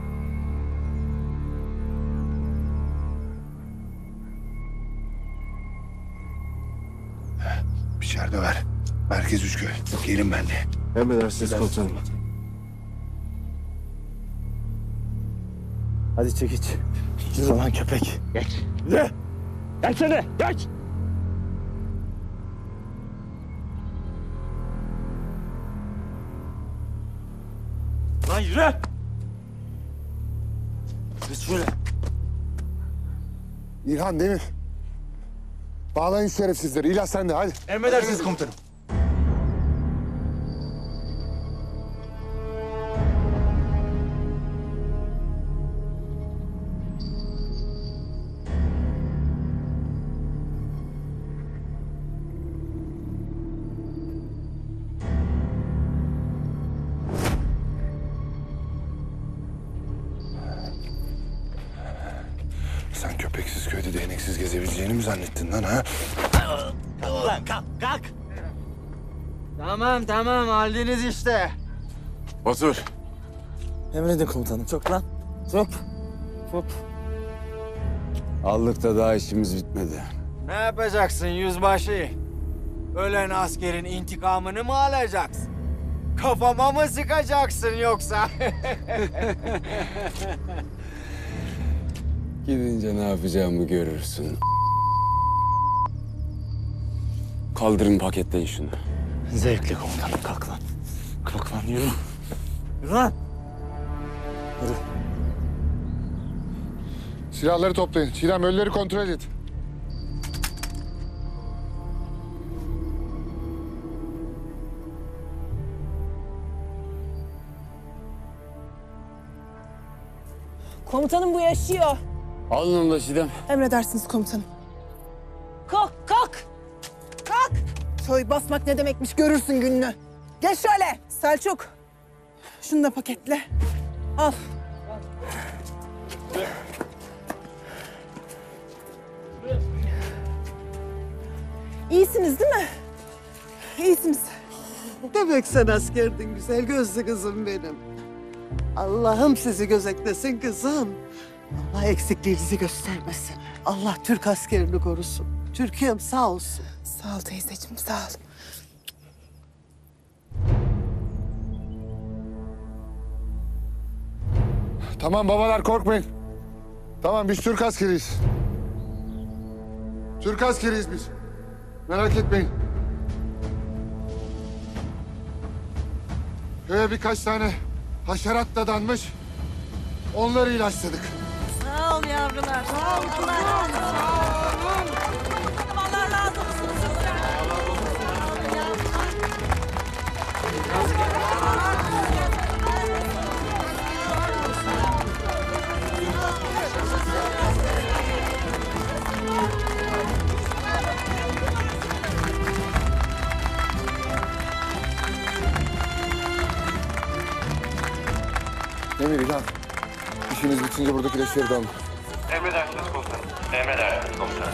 İçeride ver. Merkez Üsküp. Gelin benimle. Emredersiniz komutanım. Hadi çekiç. Yürü lan köpek. Geç. Yürü. Geçsene. Geç. Lan yürü. Geç şöyle. İlhan Demir. Bağlayın şerefsizleri. İlah sen de hadi. Emredersiniz komutanım. Sen köpeksiz köyde değneksiz gezebileceğini mi zannettin lan ha? Ulan kalk. Tamam aldınız işte. Otur. Emredin komutanım. Çok lan. Çok. Aldık da daha işimiz bitmedi. Ne yapacaksın yüzbaşı? Ölen askerin intikamını mı alacaksın? Kafama mı sıkacaksın yoksa? Gidince ne yapacağımı görürsün. Kaldırın, paketleyin şunu. Zevkli komutanım, kalk lan. Kalk lan, yürü. Yürü lan. Silahları toplayın. Çiğdem ölüleri kontrol et. Komutanım bu yaşıyor. Alın onu da Çiğdem. Emredersiniz komutanım. Kalk. Kalk! Soy basmak ne demekmiş görürsün gününü. Geç şöyle Selçuk. Şunu da paketle. Al. İyisiniz değil mi? İyisiniz. Demek sen askerdin güzel gözlü kızım benim. Allah'ım sizi gözetlesin kızım. Allah eksikliğinizi göstermesin. Allah Türk askerini korusun. Türkiye'm sağ olsun. Sağ ol teyzeciğim sağ ol. Tamam babalar korkmayın. Tamam biz Türk askeriyiz. Türk askeriyiz biz. Merak etmeyin. Köye birkaç tane haşerat dadanmış. Onları ilaçladık. Sağ ol yavrular. Sağ ol. Allah razı olsun. Allah razı olsun sizden. Demir İlhan. İşiniz bitince buradaki leşleri de alın. Emredersiniz komutanım. Emredersiniz komutanım.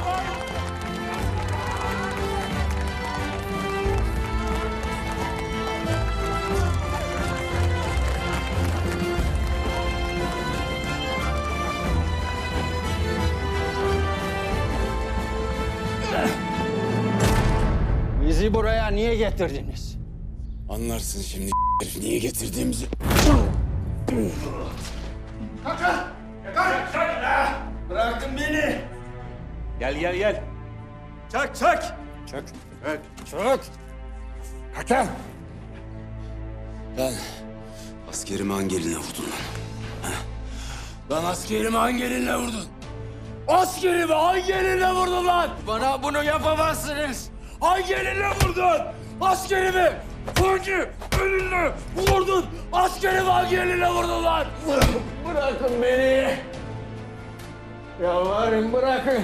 Bizi buraya niye getirdiniz? Anlarsın şimdi herif niye getirdiğimizi. Bırakın beni. Gel. Çök. Çök. Hakan! Lan askerimi hangi eline vurdun lan? Ha? Lan askerimi hangi elinle vurdun? Askerimi hangi elinle vurdun lan? Bana bunu yapamazsınız. Hangi elinle vurdun? Askerimi hangi elinle vurdun? Askerimi hangi elinle vurdun lan? Bırakın beni. Yalvarırım bırakın.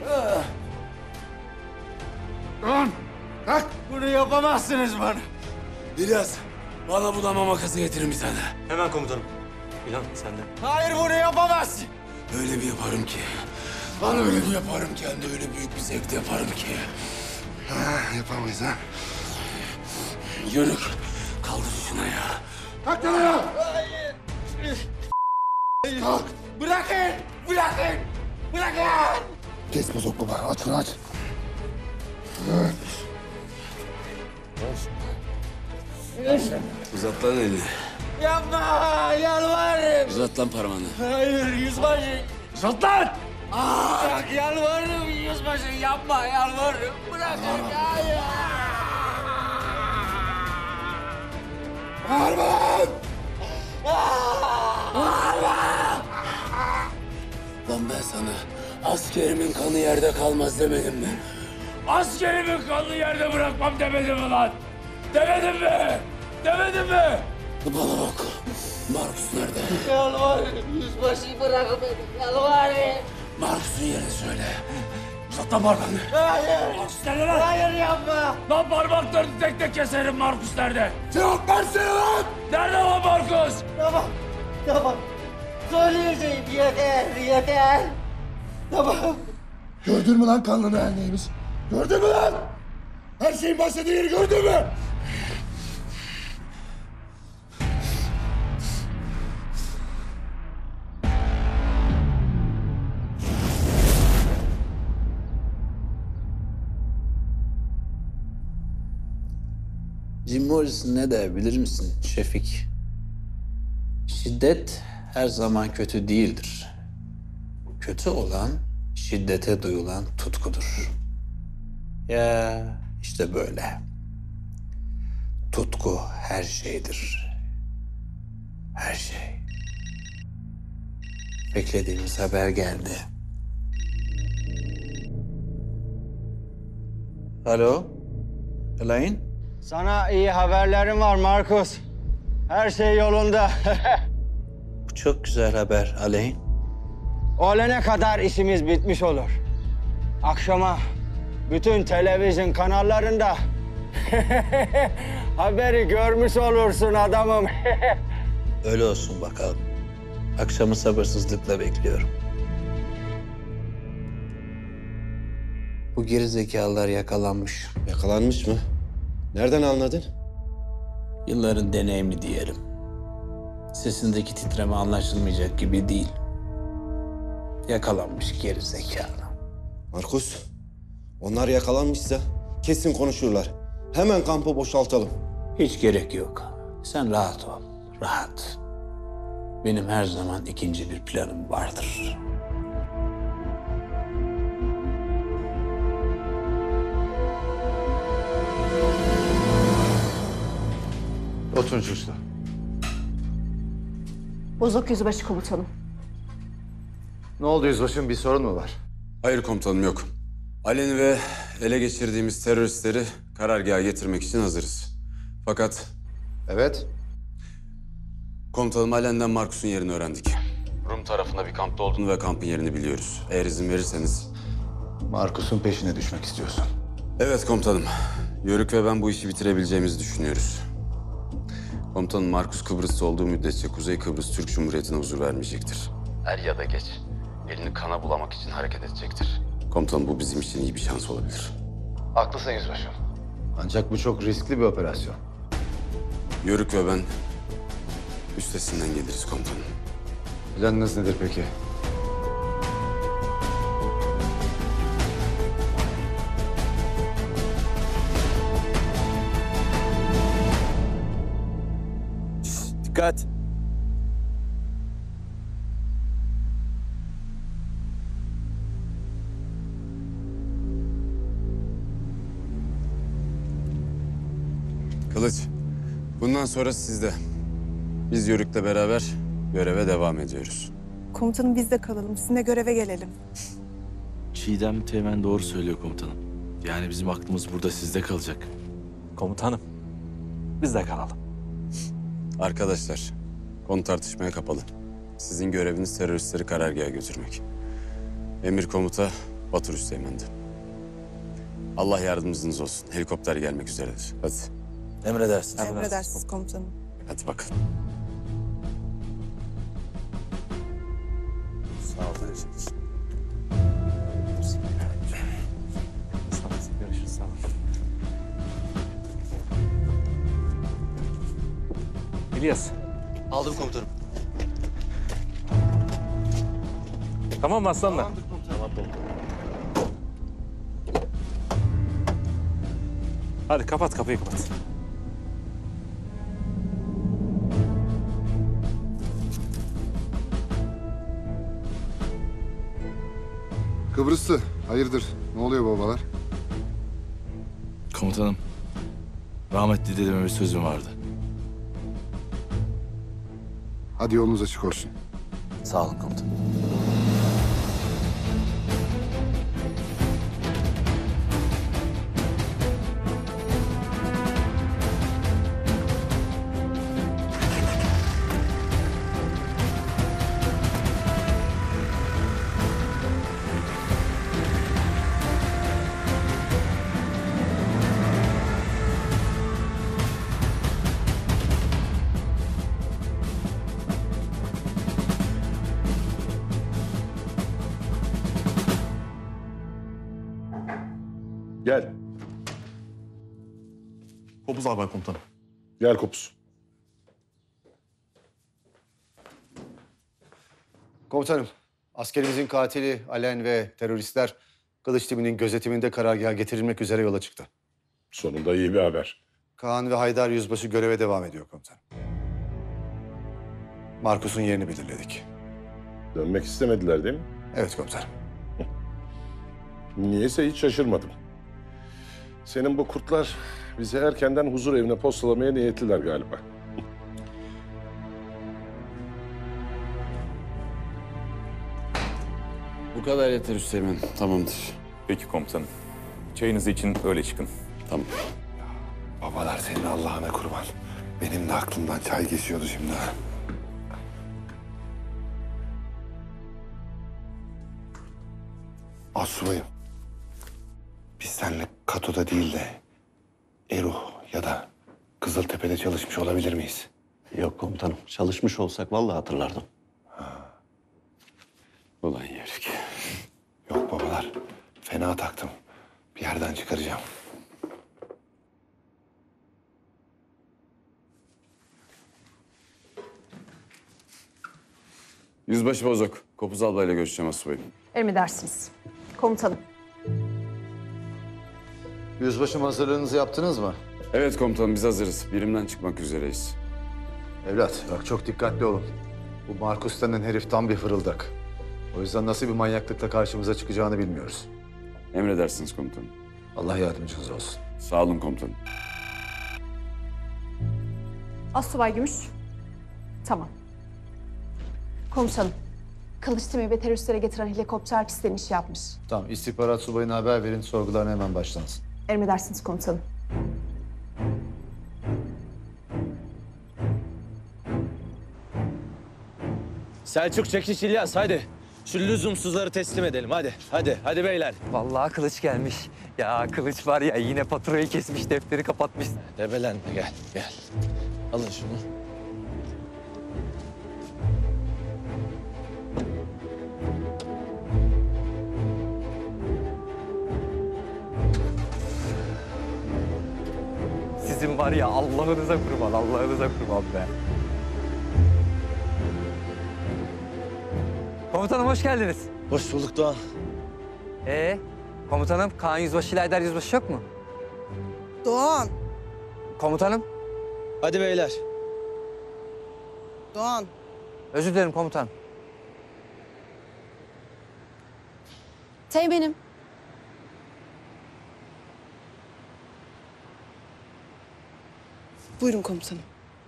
Lan! Kalk! Bunu yapamazsınız bana. İlyas, bana budama makası getirin bir tane. Hemen komutanım. İlhan sen de. Hayır bunu yapamazsın. Öyle bir yaparım ki. Lan öyle bir yaparım ki. Hem de öyle büyük bir zevkle yaparım ki. Ha, yapamayız ha. Yörük, kaldır şuna ya. Kalk lan ayağa! Kalk! Bırakın! Bırakın! Bırakın! Kes bozukluğumu. Aç şunu aç. Uzat lan elini. Yapma! Yalvarırım! Uzat lan parmağını. Hayır yüzbaşı! Uzat lan! Bırak yalvarırım yüzbaşı yapma yalvarırım. Bırakın hayır! Bağırma lan! Lan ben sana askerimin kanı yerde kalmaz demedim mi? Askerimin kanını yerde bırakmam demedim mi lan? Demedim mi? Demedim mi? Bana bak. Markus nerede? Yalvarırım yüzbaşı bırak beni yalvarırım. Markus'un yerini söyle. Uzat lan parmağını. Hayır! Markus nerede lan? Hayır yapma! Lan parmaklarını tek tek keserim. Markus nerede? Cevap versene lan! Nerede lan Markus? Tamam, tamam. Söyleyeceğim yeter. Tamam. Gördün mü lan kanlının her neymiş? Gördün mü lan? Her şeyin başladığı yeri gördün mü? Jim Morrison ne der bilir misin Şefik? Şiddet her zaman kötü değildir. Kötü olan şiddete duyulan tutkudur. Ya işte böyle. Tutku her şeydir. Her şey. Beklediğimiz haber geldi. Alo? Elaine? Sana iyi haberlerim var Markus. Her şey yolunda. Bu çok güzel haber Elaine. Öğlene kadar işimiz bitmiş olur. Akşama bütün televizyon kanallarında haberi görmüş olursun adamım. Öyle olsun bakalım. Akşamı sabırsızlıkla bekliyorum. Bu gerizekalılar yakalanmış. Yakalanmış mı? Nereden anladın? Yılların deneyimi diyelim. Sesindeki titreme anlaşılmayacak gibi değil. Yakalanmış gerizekalı. Markus, onlar yakalanmışsa kesin konuşurlar. Hemen kampı boşaltalım. Hiç gerek yok. Sen rahat ol, rahat. Benim her zaman ikinci bir planım vardır. Oturun çocuklar. Bozok Yüzbaşı Komutanım. Ne oldu yüzbaşım? Bir sorun mu var? Hayır komutanım yok. Alen'i ve ele geçirdiğimiz teröristleri karargaha getirmek için hazırız. Fakat... Evet. Komutanım Alen'den Markus'un yerini öğrendik. Rum tarafında bir kampta olduğunu ve kampın yerini biliyoruz. Eğer izin verirseniz... Markus'un peşine düşmek istiyorsun. Evet komutanım. Yörük ve ben bu işi bitirebileceğimizi düşünüyoruz. Komutanım Markus Kıbrıs'ta olduğu müddetçe Kuzey Kıbrıs Türk Cumhuriyeti'ne huzur vermeyecektir. Er ya da geç elini kana bulamak için hareket edecektir. Komutanım bu bizim için iyi bir şans olabilir. Haklısın yüzbaşım. Ancak bu çok riskli bir operasyon. Yörük ve ben üstesinden geliriz komutanım. Planınız nedir peki? Dikkat! Kılıç, bundan sonra sizde. Biz Yörük'le beraber göreve devam ediyoruz. Komutanım biz de kalalım. Sizinle göreve gelelim. Çiğdem Teğmen doğru söylüyor komutanım. Yani bizim aklımız burada sizde kalacak. Komutanım, biz de kalalım. Arkadaşlar, konu tartışmaya kapalı. Sizin göreviniz teröristleri karargaha götürmek. Emir komuta Batur Üsteğmen'di. Allah yardımcınız olsun. Helikopter gelmek üzeredir. Hadi. Emredersiniz. Emredersiniz komutanım. Hadi bakalım. Sağ olun. Görüşürüz. Sağ olun. İlyas. Aldım komutanım. Tamam mı aslanlar? Tamam komutanım. Hadi kapat kapıyı kapat. Kıbrıslı, hayırdır? Ne oluyor babalar? Komutanım. Rahmetli dedeme bir sözüm vardı. Hadi yolunuz açık olsun. Sağ olun komutanım. Gel. Kopuz albay komutanım. Gel Kopuz. Komutanım, askerimizin katili Alen ve teröristler Kılıç timinin gözetiminde karargaha getirilmek üzere yola çıktı. Sonunda iyi bir haber. Kaan ve Haydar Yüzbaşı göreve devam ediyor komutanım. Markus'un yerini belirledik. Dönmek istemediler değil mi? Evet komutanım. Niyeyse hiç şaşırmadım. Senin bu kurtlar bizi erkenden huzur evine postalamaya niyetliler galiba. Bu kadar yeter Üsteğmen. Tamamdır. Peki komutanım. Çayınız için öyle çıkın. Tamam. Babalar senin Allah'ına kurban. Benim de aklımdan çay geçiyordu şimdi. Asubayım. Biz seninle Kato'da değil de Eruh ya da Kızıltepe'de çalışmış olabilir miyiz? Yok komutanım. Çalışmış olsak vallahi hatırlardım. Ulan yörük. Yok babalar. Fena taktım. Bir yerden çıkaracağım. Yüzbaşı Bozok. Kopuz albayla görüşeceğim asubayım. Emredersiniz. Komutanım. Yüzbaşım hazırlığınızı yaptınız mı? Evet komutanım biz hazırız. Birimden çıkmak üzereyiz. Evlat bak çok dikkatli olun. Bu Markus denen herif tam bir fırıldak. O yüzden nasıl bir manyaklıkla karşımıza çıkacağını bilmiyoruz. Emredersiniz komutanım. Allah yardımcınız olsun. Sağ olun komutanım. Asubay Gümüş. Tamam. Komutanım. Kılıç timi ve teröristlere getiren helikopter pistten iş yapmış. Tamam istihbarat subayına haber verin sorgularına hemen başlansın. Emredersiniz komutanım. Selçuk çekiş İlyas hadi. Şu lüzumsuzları teslim edelim hadi. Hadi beyler. Vallahi Kılıç gelmiş. Ya Kılıç var ya yine faturayı kesmiş, defteri kapatmış. Debelenme gel. Alın şunu. Sizin var ya Allah'ınıza kurban be. Komutanım hoş geldiniz. Hoş bulduk Doğan. Komutanım Kaan Yüzbaşı ile Haydar Yüzbaşı yok mu? Doğan, Komutanım. Hadi beyler. Doğan. Özür dilerim komutanım. Teğmenim. Buyurun komutanım.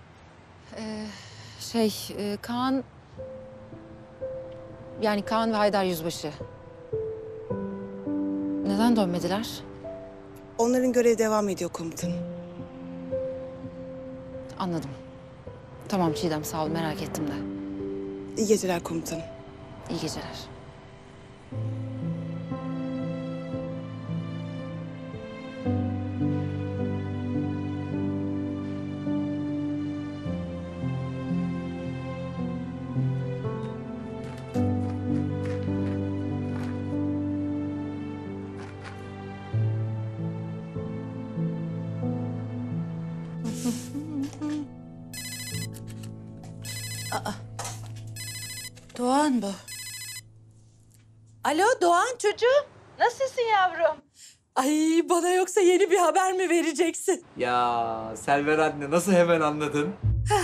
Kaan... Yani Kaan ve Haydar Yüzbaşı. Neden dönmediler? Onların görevi devam ediyor komutanım. Anladım. Tamam Çiğdem sağ ol merak ettim de. İyi geceler komutanım. İyi geceler. Doğan bu. Alo Doğan çocuğum. Nasılsın yavrum? Ay bana yoksa yeni bir haber mi vereceksin? Ya Selver anne nasıl hemen anladın?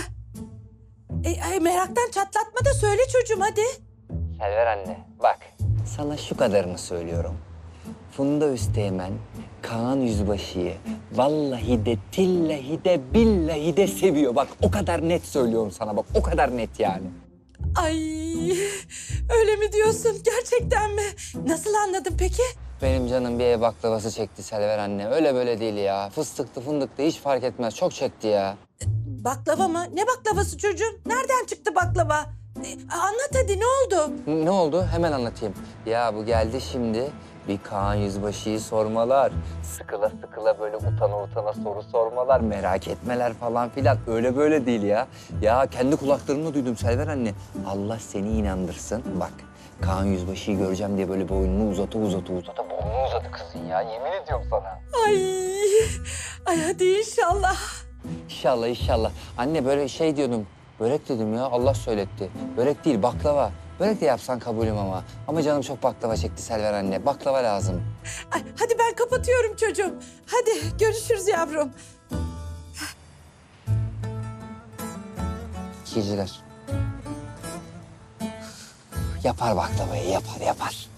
Meraktan çatlatma da söyle çocuğum hadi. Selver anne bak sana şu kadarını söylüyorum. Funda Üsteğmen Kaan Yüzbaşı'yı vallahi de tillahi de billahi de seviyor. Bak o kadar net söylüyorum sana bak o kadar net yani. Ay öyle mi diyorsun gerçekten mi? Nasıl anladın peki? Benim canım bir ev baklavası çekti Selver anne. Öyle böyle değil ya. Fıstıklı fındıklı hiç fark etmez. Çok çekti ya. Baklava mı? Ne baklavası çocuğum? Nereden çıktı baklava? Anlat hadi ne oldu? Ne oldu? Hemen anlatayım. Ya bu geldi şimdi. Bir Kaan Yüzbaşı'yı sormalar. Sıkıla sıkıla böyle utana utana soru sormalar. Merak etmeler falan filan. Öyle böyle değil ya. Ya kendi kulaklarımla duydum Selver anne. Allah seni inandırsın. Bak Kaan Yüzbaşı'yı göreceğim diye böyle boynunu uzata boynunu uzadı kızın ya. Yemin ediyorum sana. Ay hadi inşallah. İnşallah inşallah. Anne böyle şey diyordum. Börek dedim ya Allah söyletti. Börek değil baklava. Börek de yapsan kabulüm ama. Ama canım çok baklava çekti Selver anne. Baklava lazım. Ay, hadi ben kapatıyorum çocuğum. Hadi görüşürüz yavrum. Geceler. Yapar baklavayı yapar.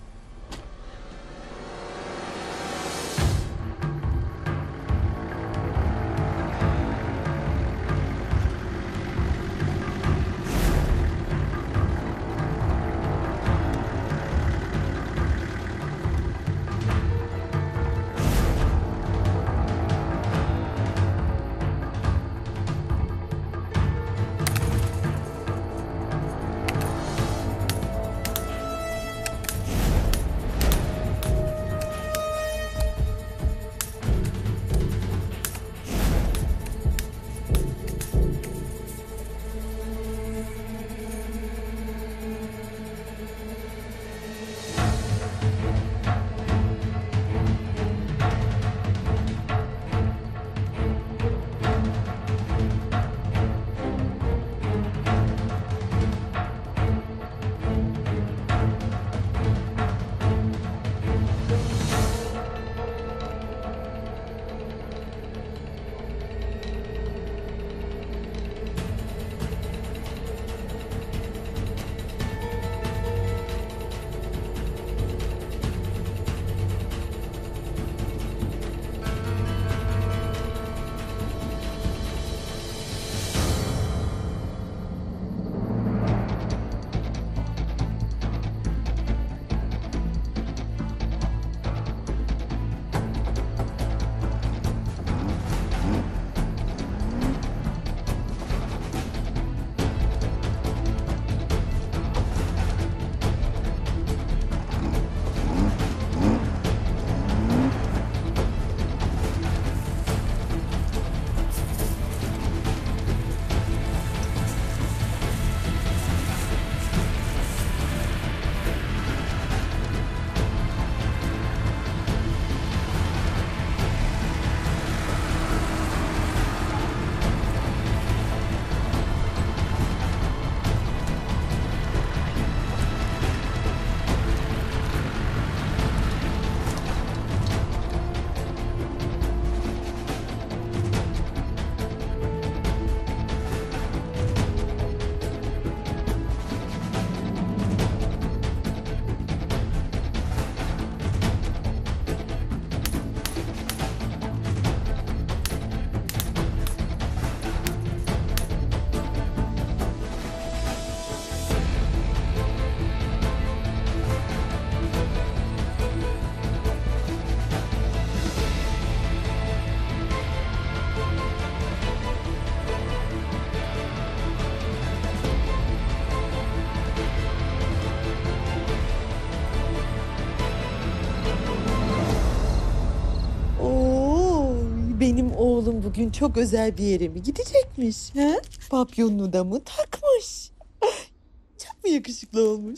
Benim oğlum bugün çok özel bir yere mi gidecekmiş? Ha? Papyonunu da mı takmış? Çok mu yakışıklı olmuş?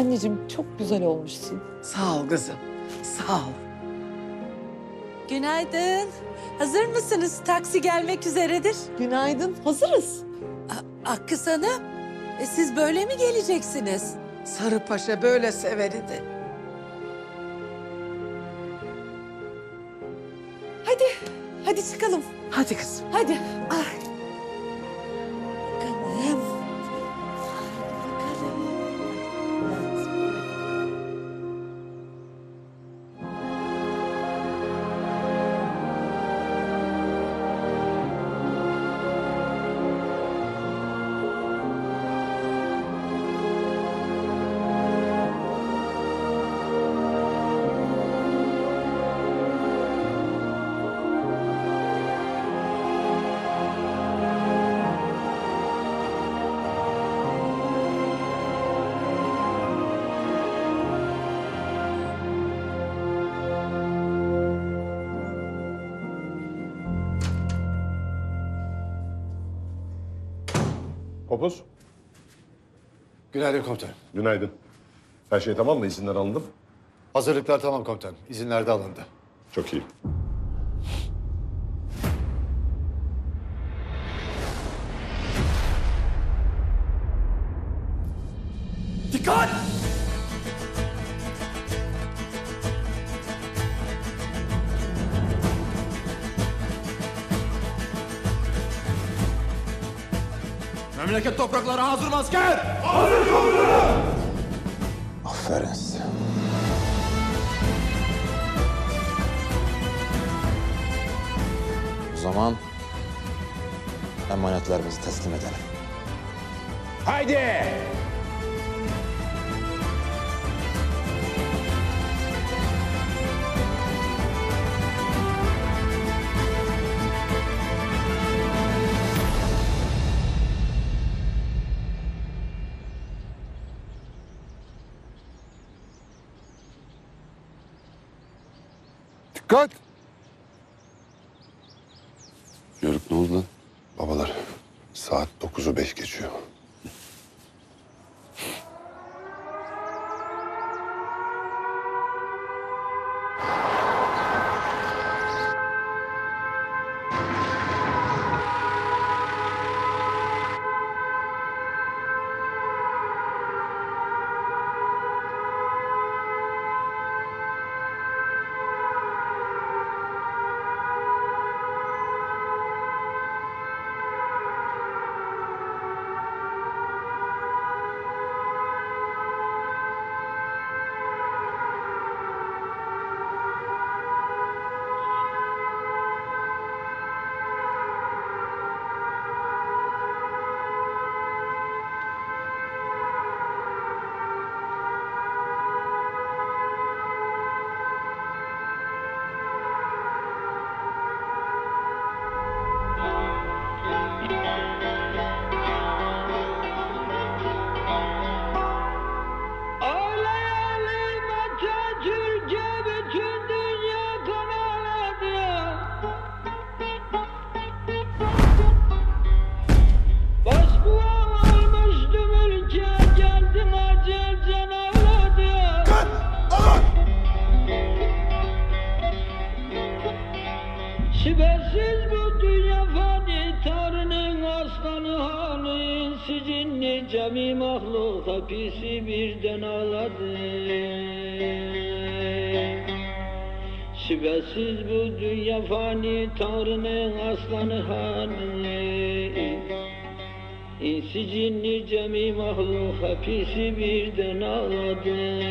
Anneciğim çok güzel olmuşsun. Sağ ol kızım. Sağ ol. Günaydın. Hazır mısınız? Taksi gelmek üzeredir. Günaydın. Hazırız. Akkız Hanım, siz böyle mi geleceksiniz? Sarı Paşa böyle severdi. Hadi çıkalım. Hadi kızım. Hadi. Kopuz. Günaydın komutanım. Günaydın. Her şey tamam mı? İzinler alındı mı? Hazırlıklar tamam komutanım. İzinler de alındı. Çok iyi. Dikkat! Memleket toprakları hazır mı asker? Hazır komutanım! Aferin size. O zaman emanetlerimizi teslim edelim. Haydi! Dikkat! Yörük ne oldu lan? Babalar, saat 9'u 5 geçiyor. Şüphesiz bu dünya fani, Tanrı'nın aslanı hanı, sizinle cemi mahluk hapisi birden ağladı. Şüphesiz bu dünya fani, Tanrı'nın aslanı hanı, sizinle cemi mahluk hapisi birden ağladı.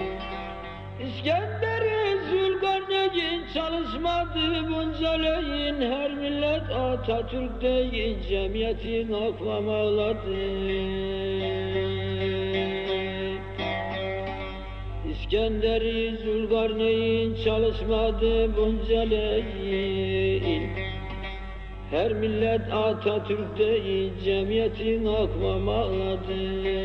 İskender-i Zülkarneyn çalışmadı bunca leyin her millet Atatürk değil cemiyetin aklamağladı. İskender-i Zülkarneyn çalışmadı bunca leyin. Her millet Atatürk değil cemiyetin aklamağladı.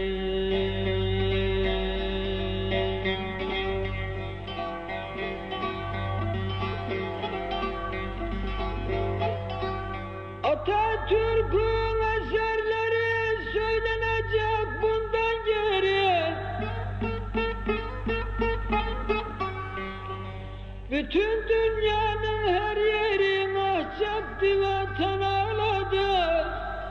Atatürk'ün eserleri söylenecek bundan geri. Bütün dünyanın her yeri mahcaktı, vatan ağladı.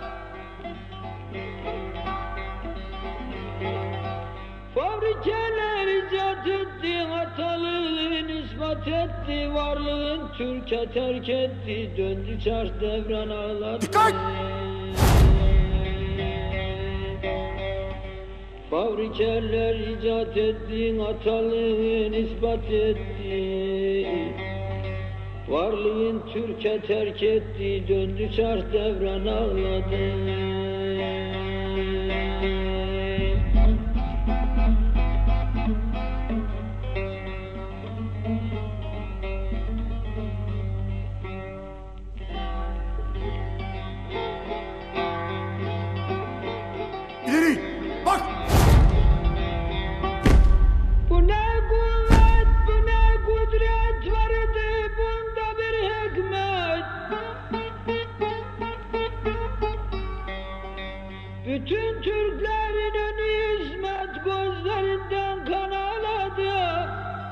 Fabrikeler icat etti, atalığın ispat etti, varlığın Türkiye terk etti, döndü çarş devran ağladı. Dikkat! Fabrikeler icat etti, atalığın ispat etti, varlığın Türkiye terk etti, döndü çarş devran ağladı. İleri! Bak! Bu ne kuvvet, bu ne kudret vardı, bunda bir hikmet. Bütün Türklerin önü hizmet, gözlerinden kan ağladı.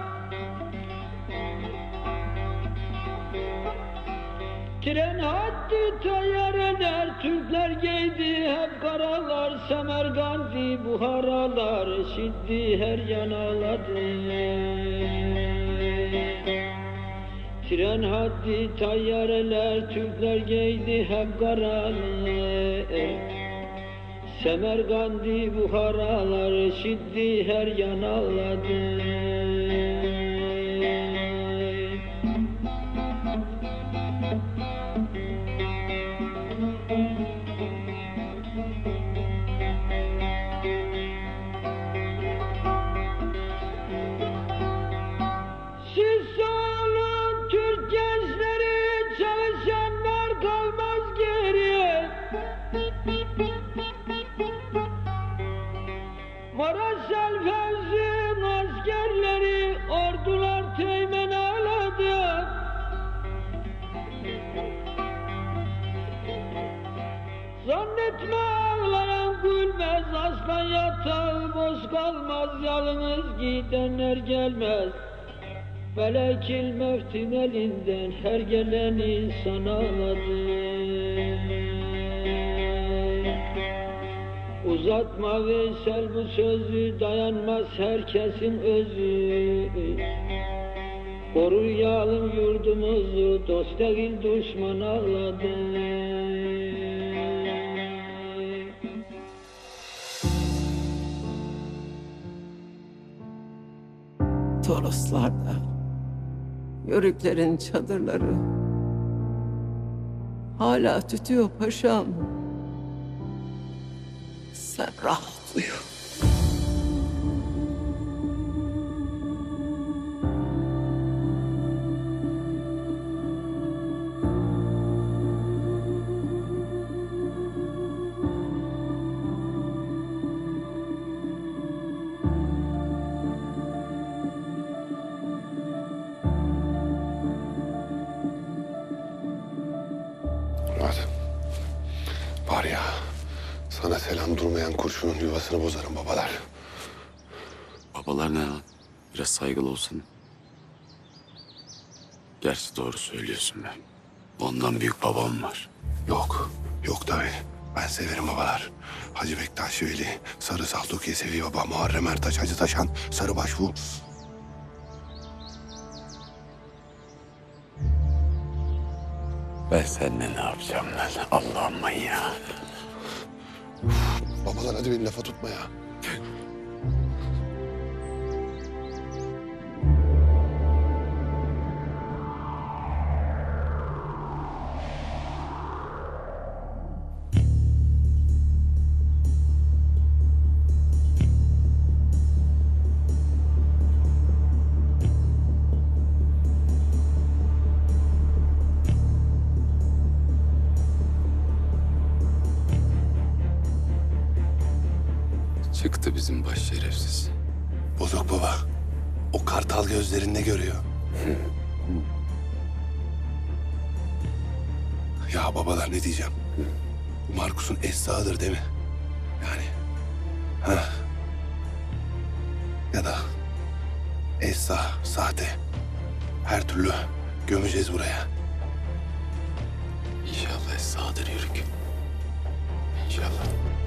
Tren hattı tayyareler, Türkler giydi hep karalar, Semerkandi buharalar, şiddi her yan ağladı. Tren hattı tayyareler, Türkler giydi hep karalar, Semerkandi buharalar, şiddi her yan ağladı. Siz olun Türk gençleri, çalışanlar kalmaz geriye. Maraşal Fevzi'nin askerleri, ordular teğmen ağladı. Zannetme ağlayan gülmez, aslan yatağı boş kalmaz, yalnız gidenler gelmez. Melekil mevtin elinden her gelen insan ağladı. Uzatma Veysel bu sözü, dayanmaz herkesin özü. Koruyalım yurdumuzu, dost değil düşman ağladı. Toroslarda, yörüklerin çadırları hala tütüyor paşam. Sen rahat uyu. Murat. Var ya, sana selam durmayan kurşunun yuvasını bozarım babalar. Babalar ne lan? Biraz saygılı olsun. Gerçi doğru söylüyorsun ben. Ondan büyük babam var. Yok, yok tabii. Ben severim babalar. Hacı Bektaş Veli, Sarı Saltuk Yesevi Baba, Muharrem Ertaş, Hacı Taşan, Sarı Başbu. Ben seninle ne yapacağım lan? Allah'ım manyağı. Babalar hadi beni lafa tutma ya. Çıktı bizim baş şerefsiz. Bozok baba, o kartal gözlerinde görüyor. Ya babalar ne diyeceğim? Bu Markus'un Esra'dır değil mi? Yani. Ha. Ya da Esra sahte. Her türlü gömeceğiz buraya. İnşallah Esra'dır Yörük. İnşallah.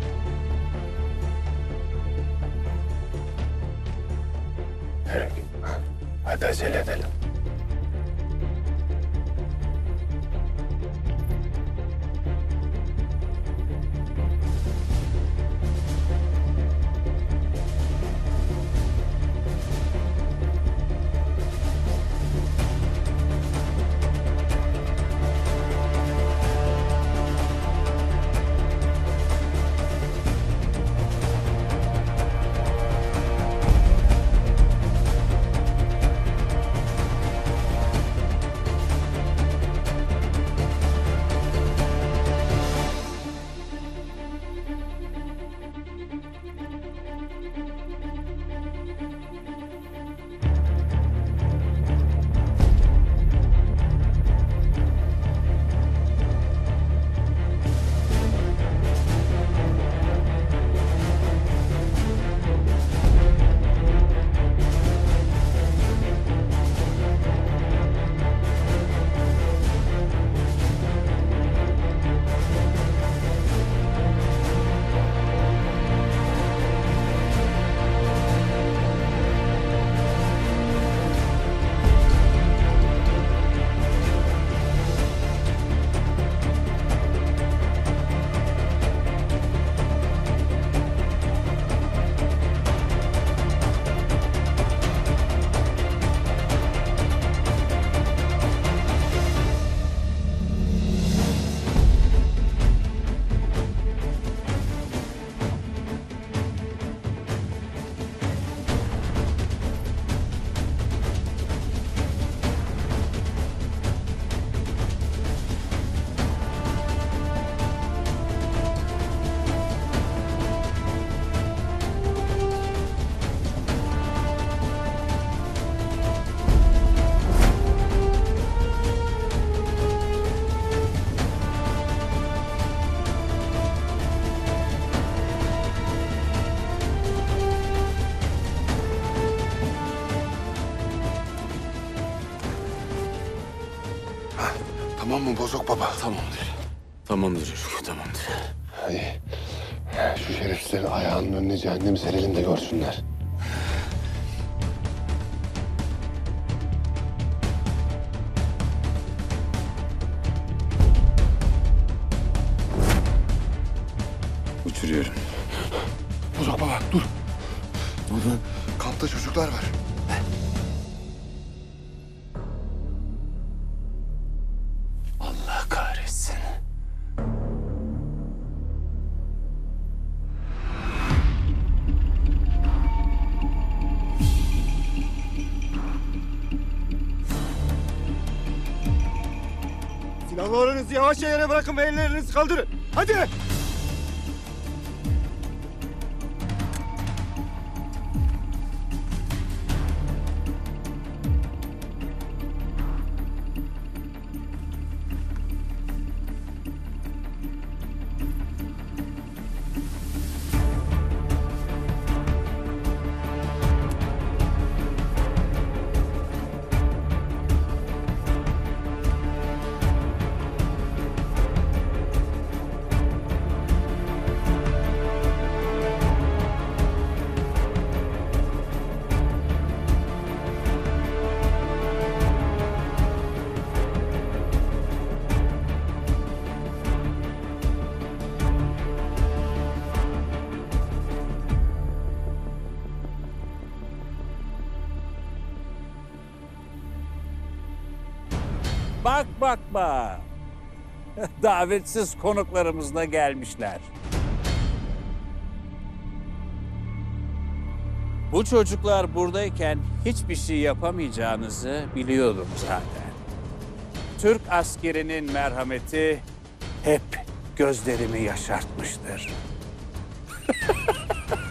Yörük. Hadi acele edelim. Tamam mı Bozok baba? Tamamdır. Tamamdır Yörük, tamamdır. Hadi. Şu şerefsizlerin ayağının önüne cehennemi serelim de görsünler. Uçuruyorum. Bozok baba dur. Burada kampta çocuklar var. Allah kahretsin. Silahlarınızı yavaşça yere bırakın ve ellerinizi kaldırın. Hadi! Bak bak bak. Davetsiz konuklarımız da gelmişler. Bu çocuklar buradayken hiçbir şey yapamayacağınızı biliyordum zaten. Türk askerinin merhameti hep gözlerimi yaşartmıştır.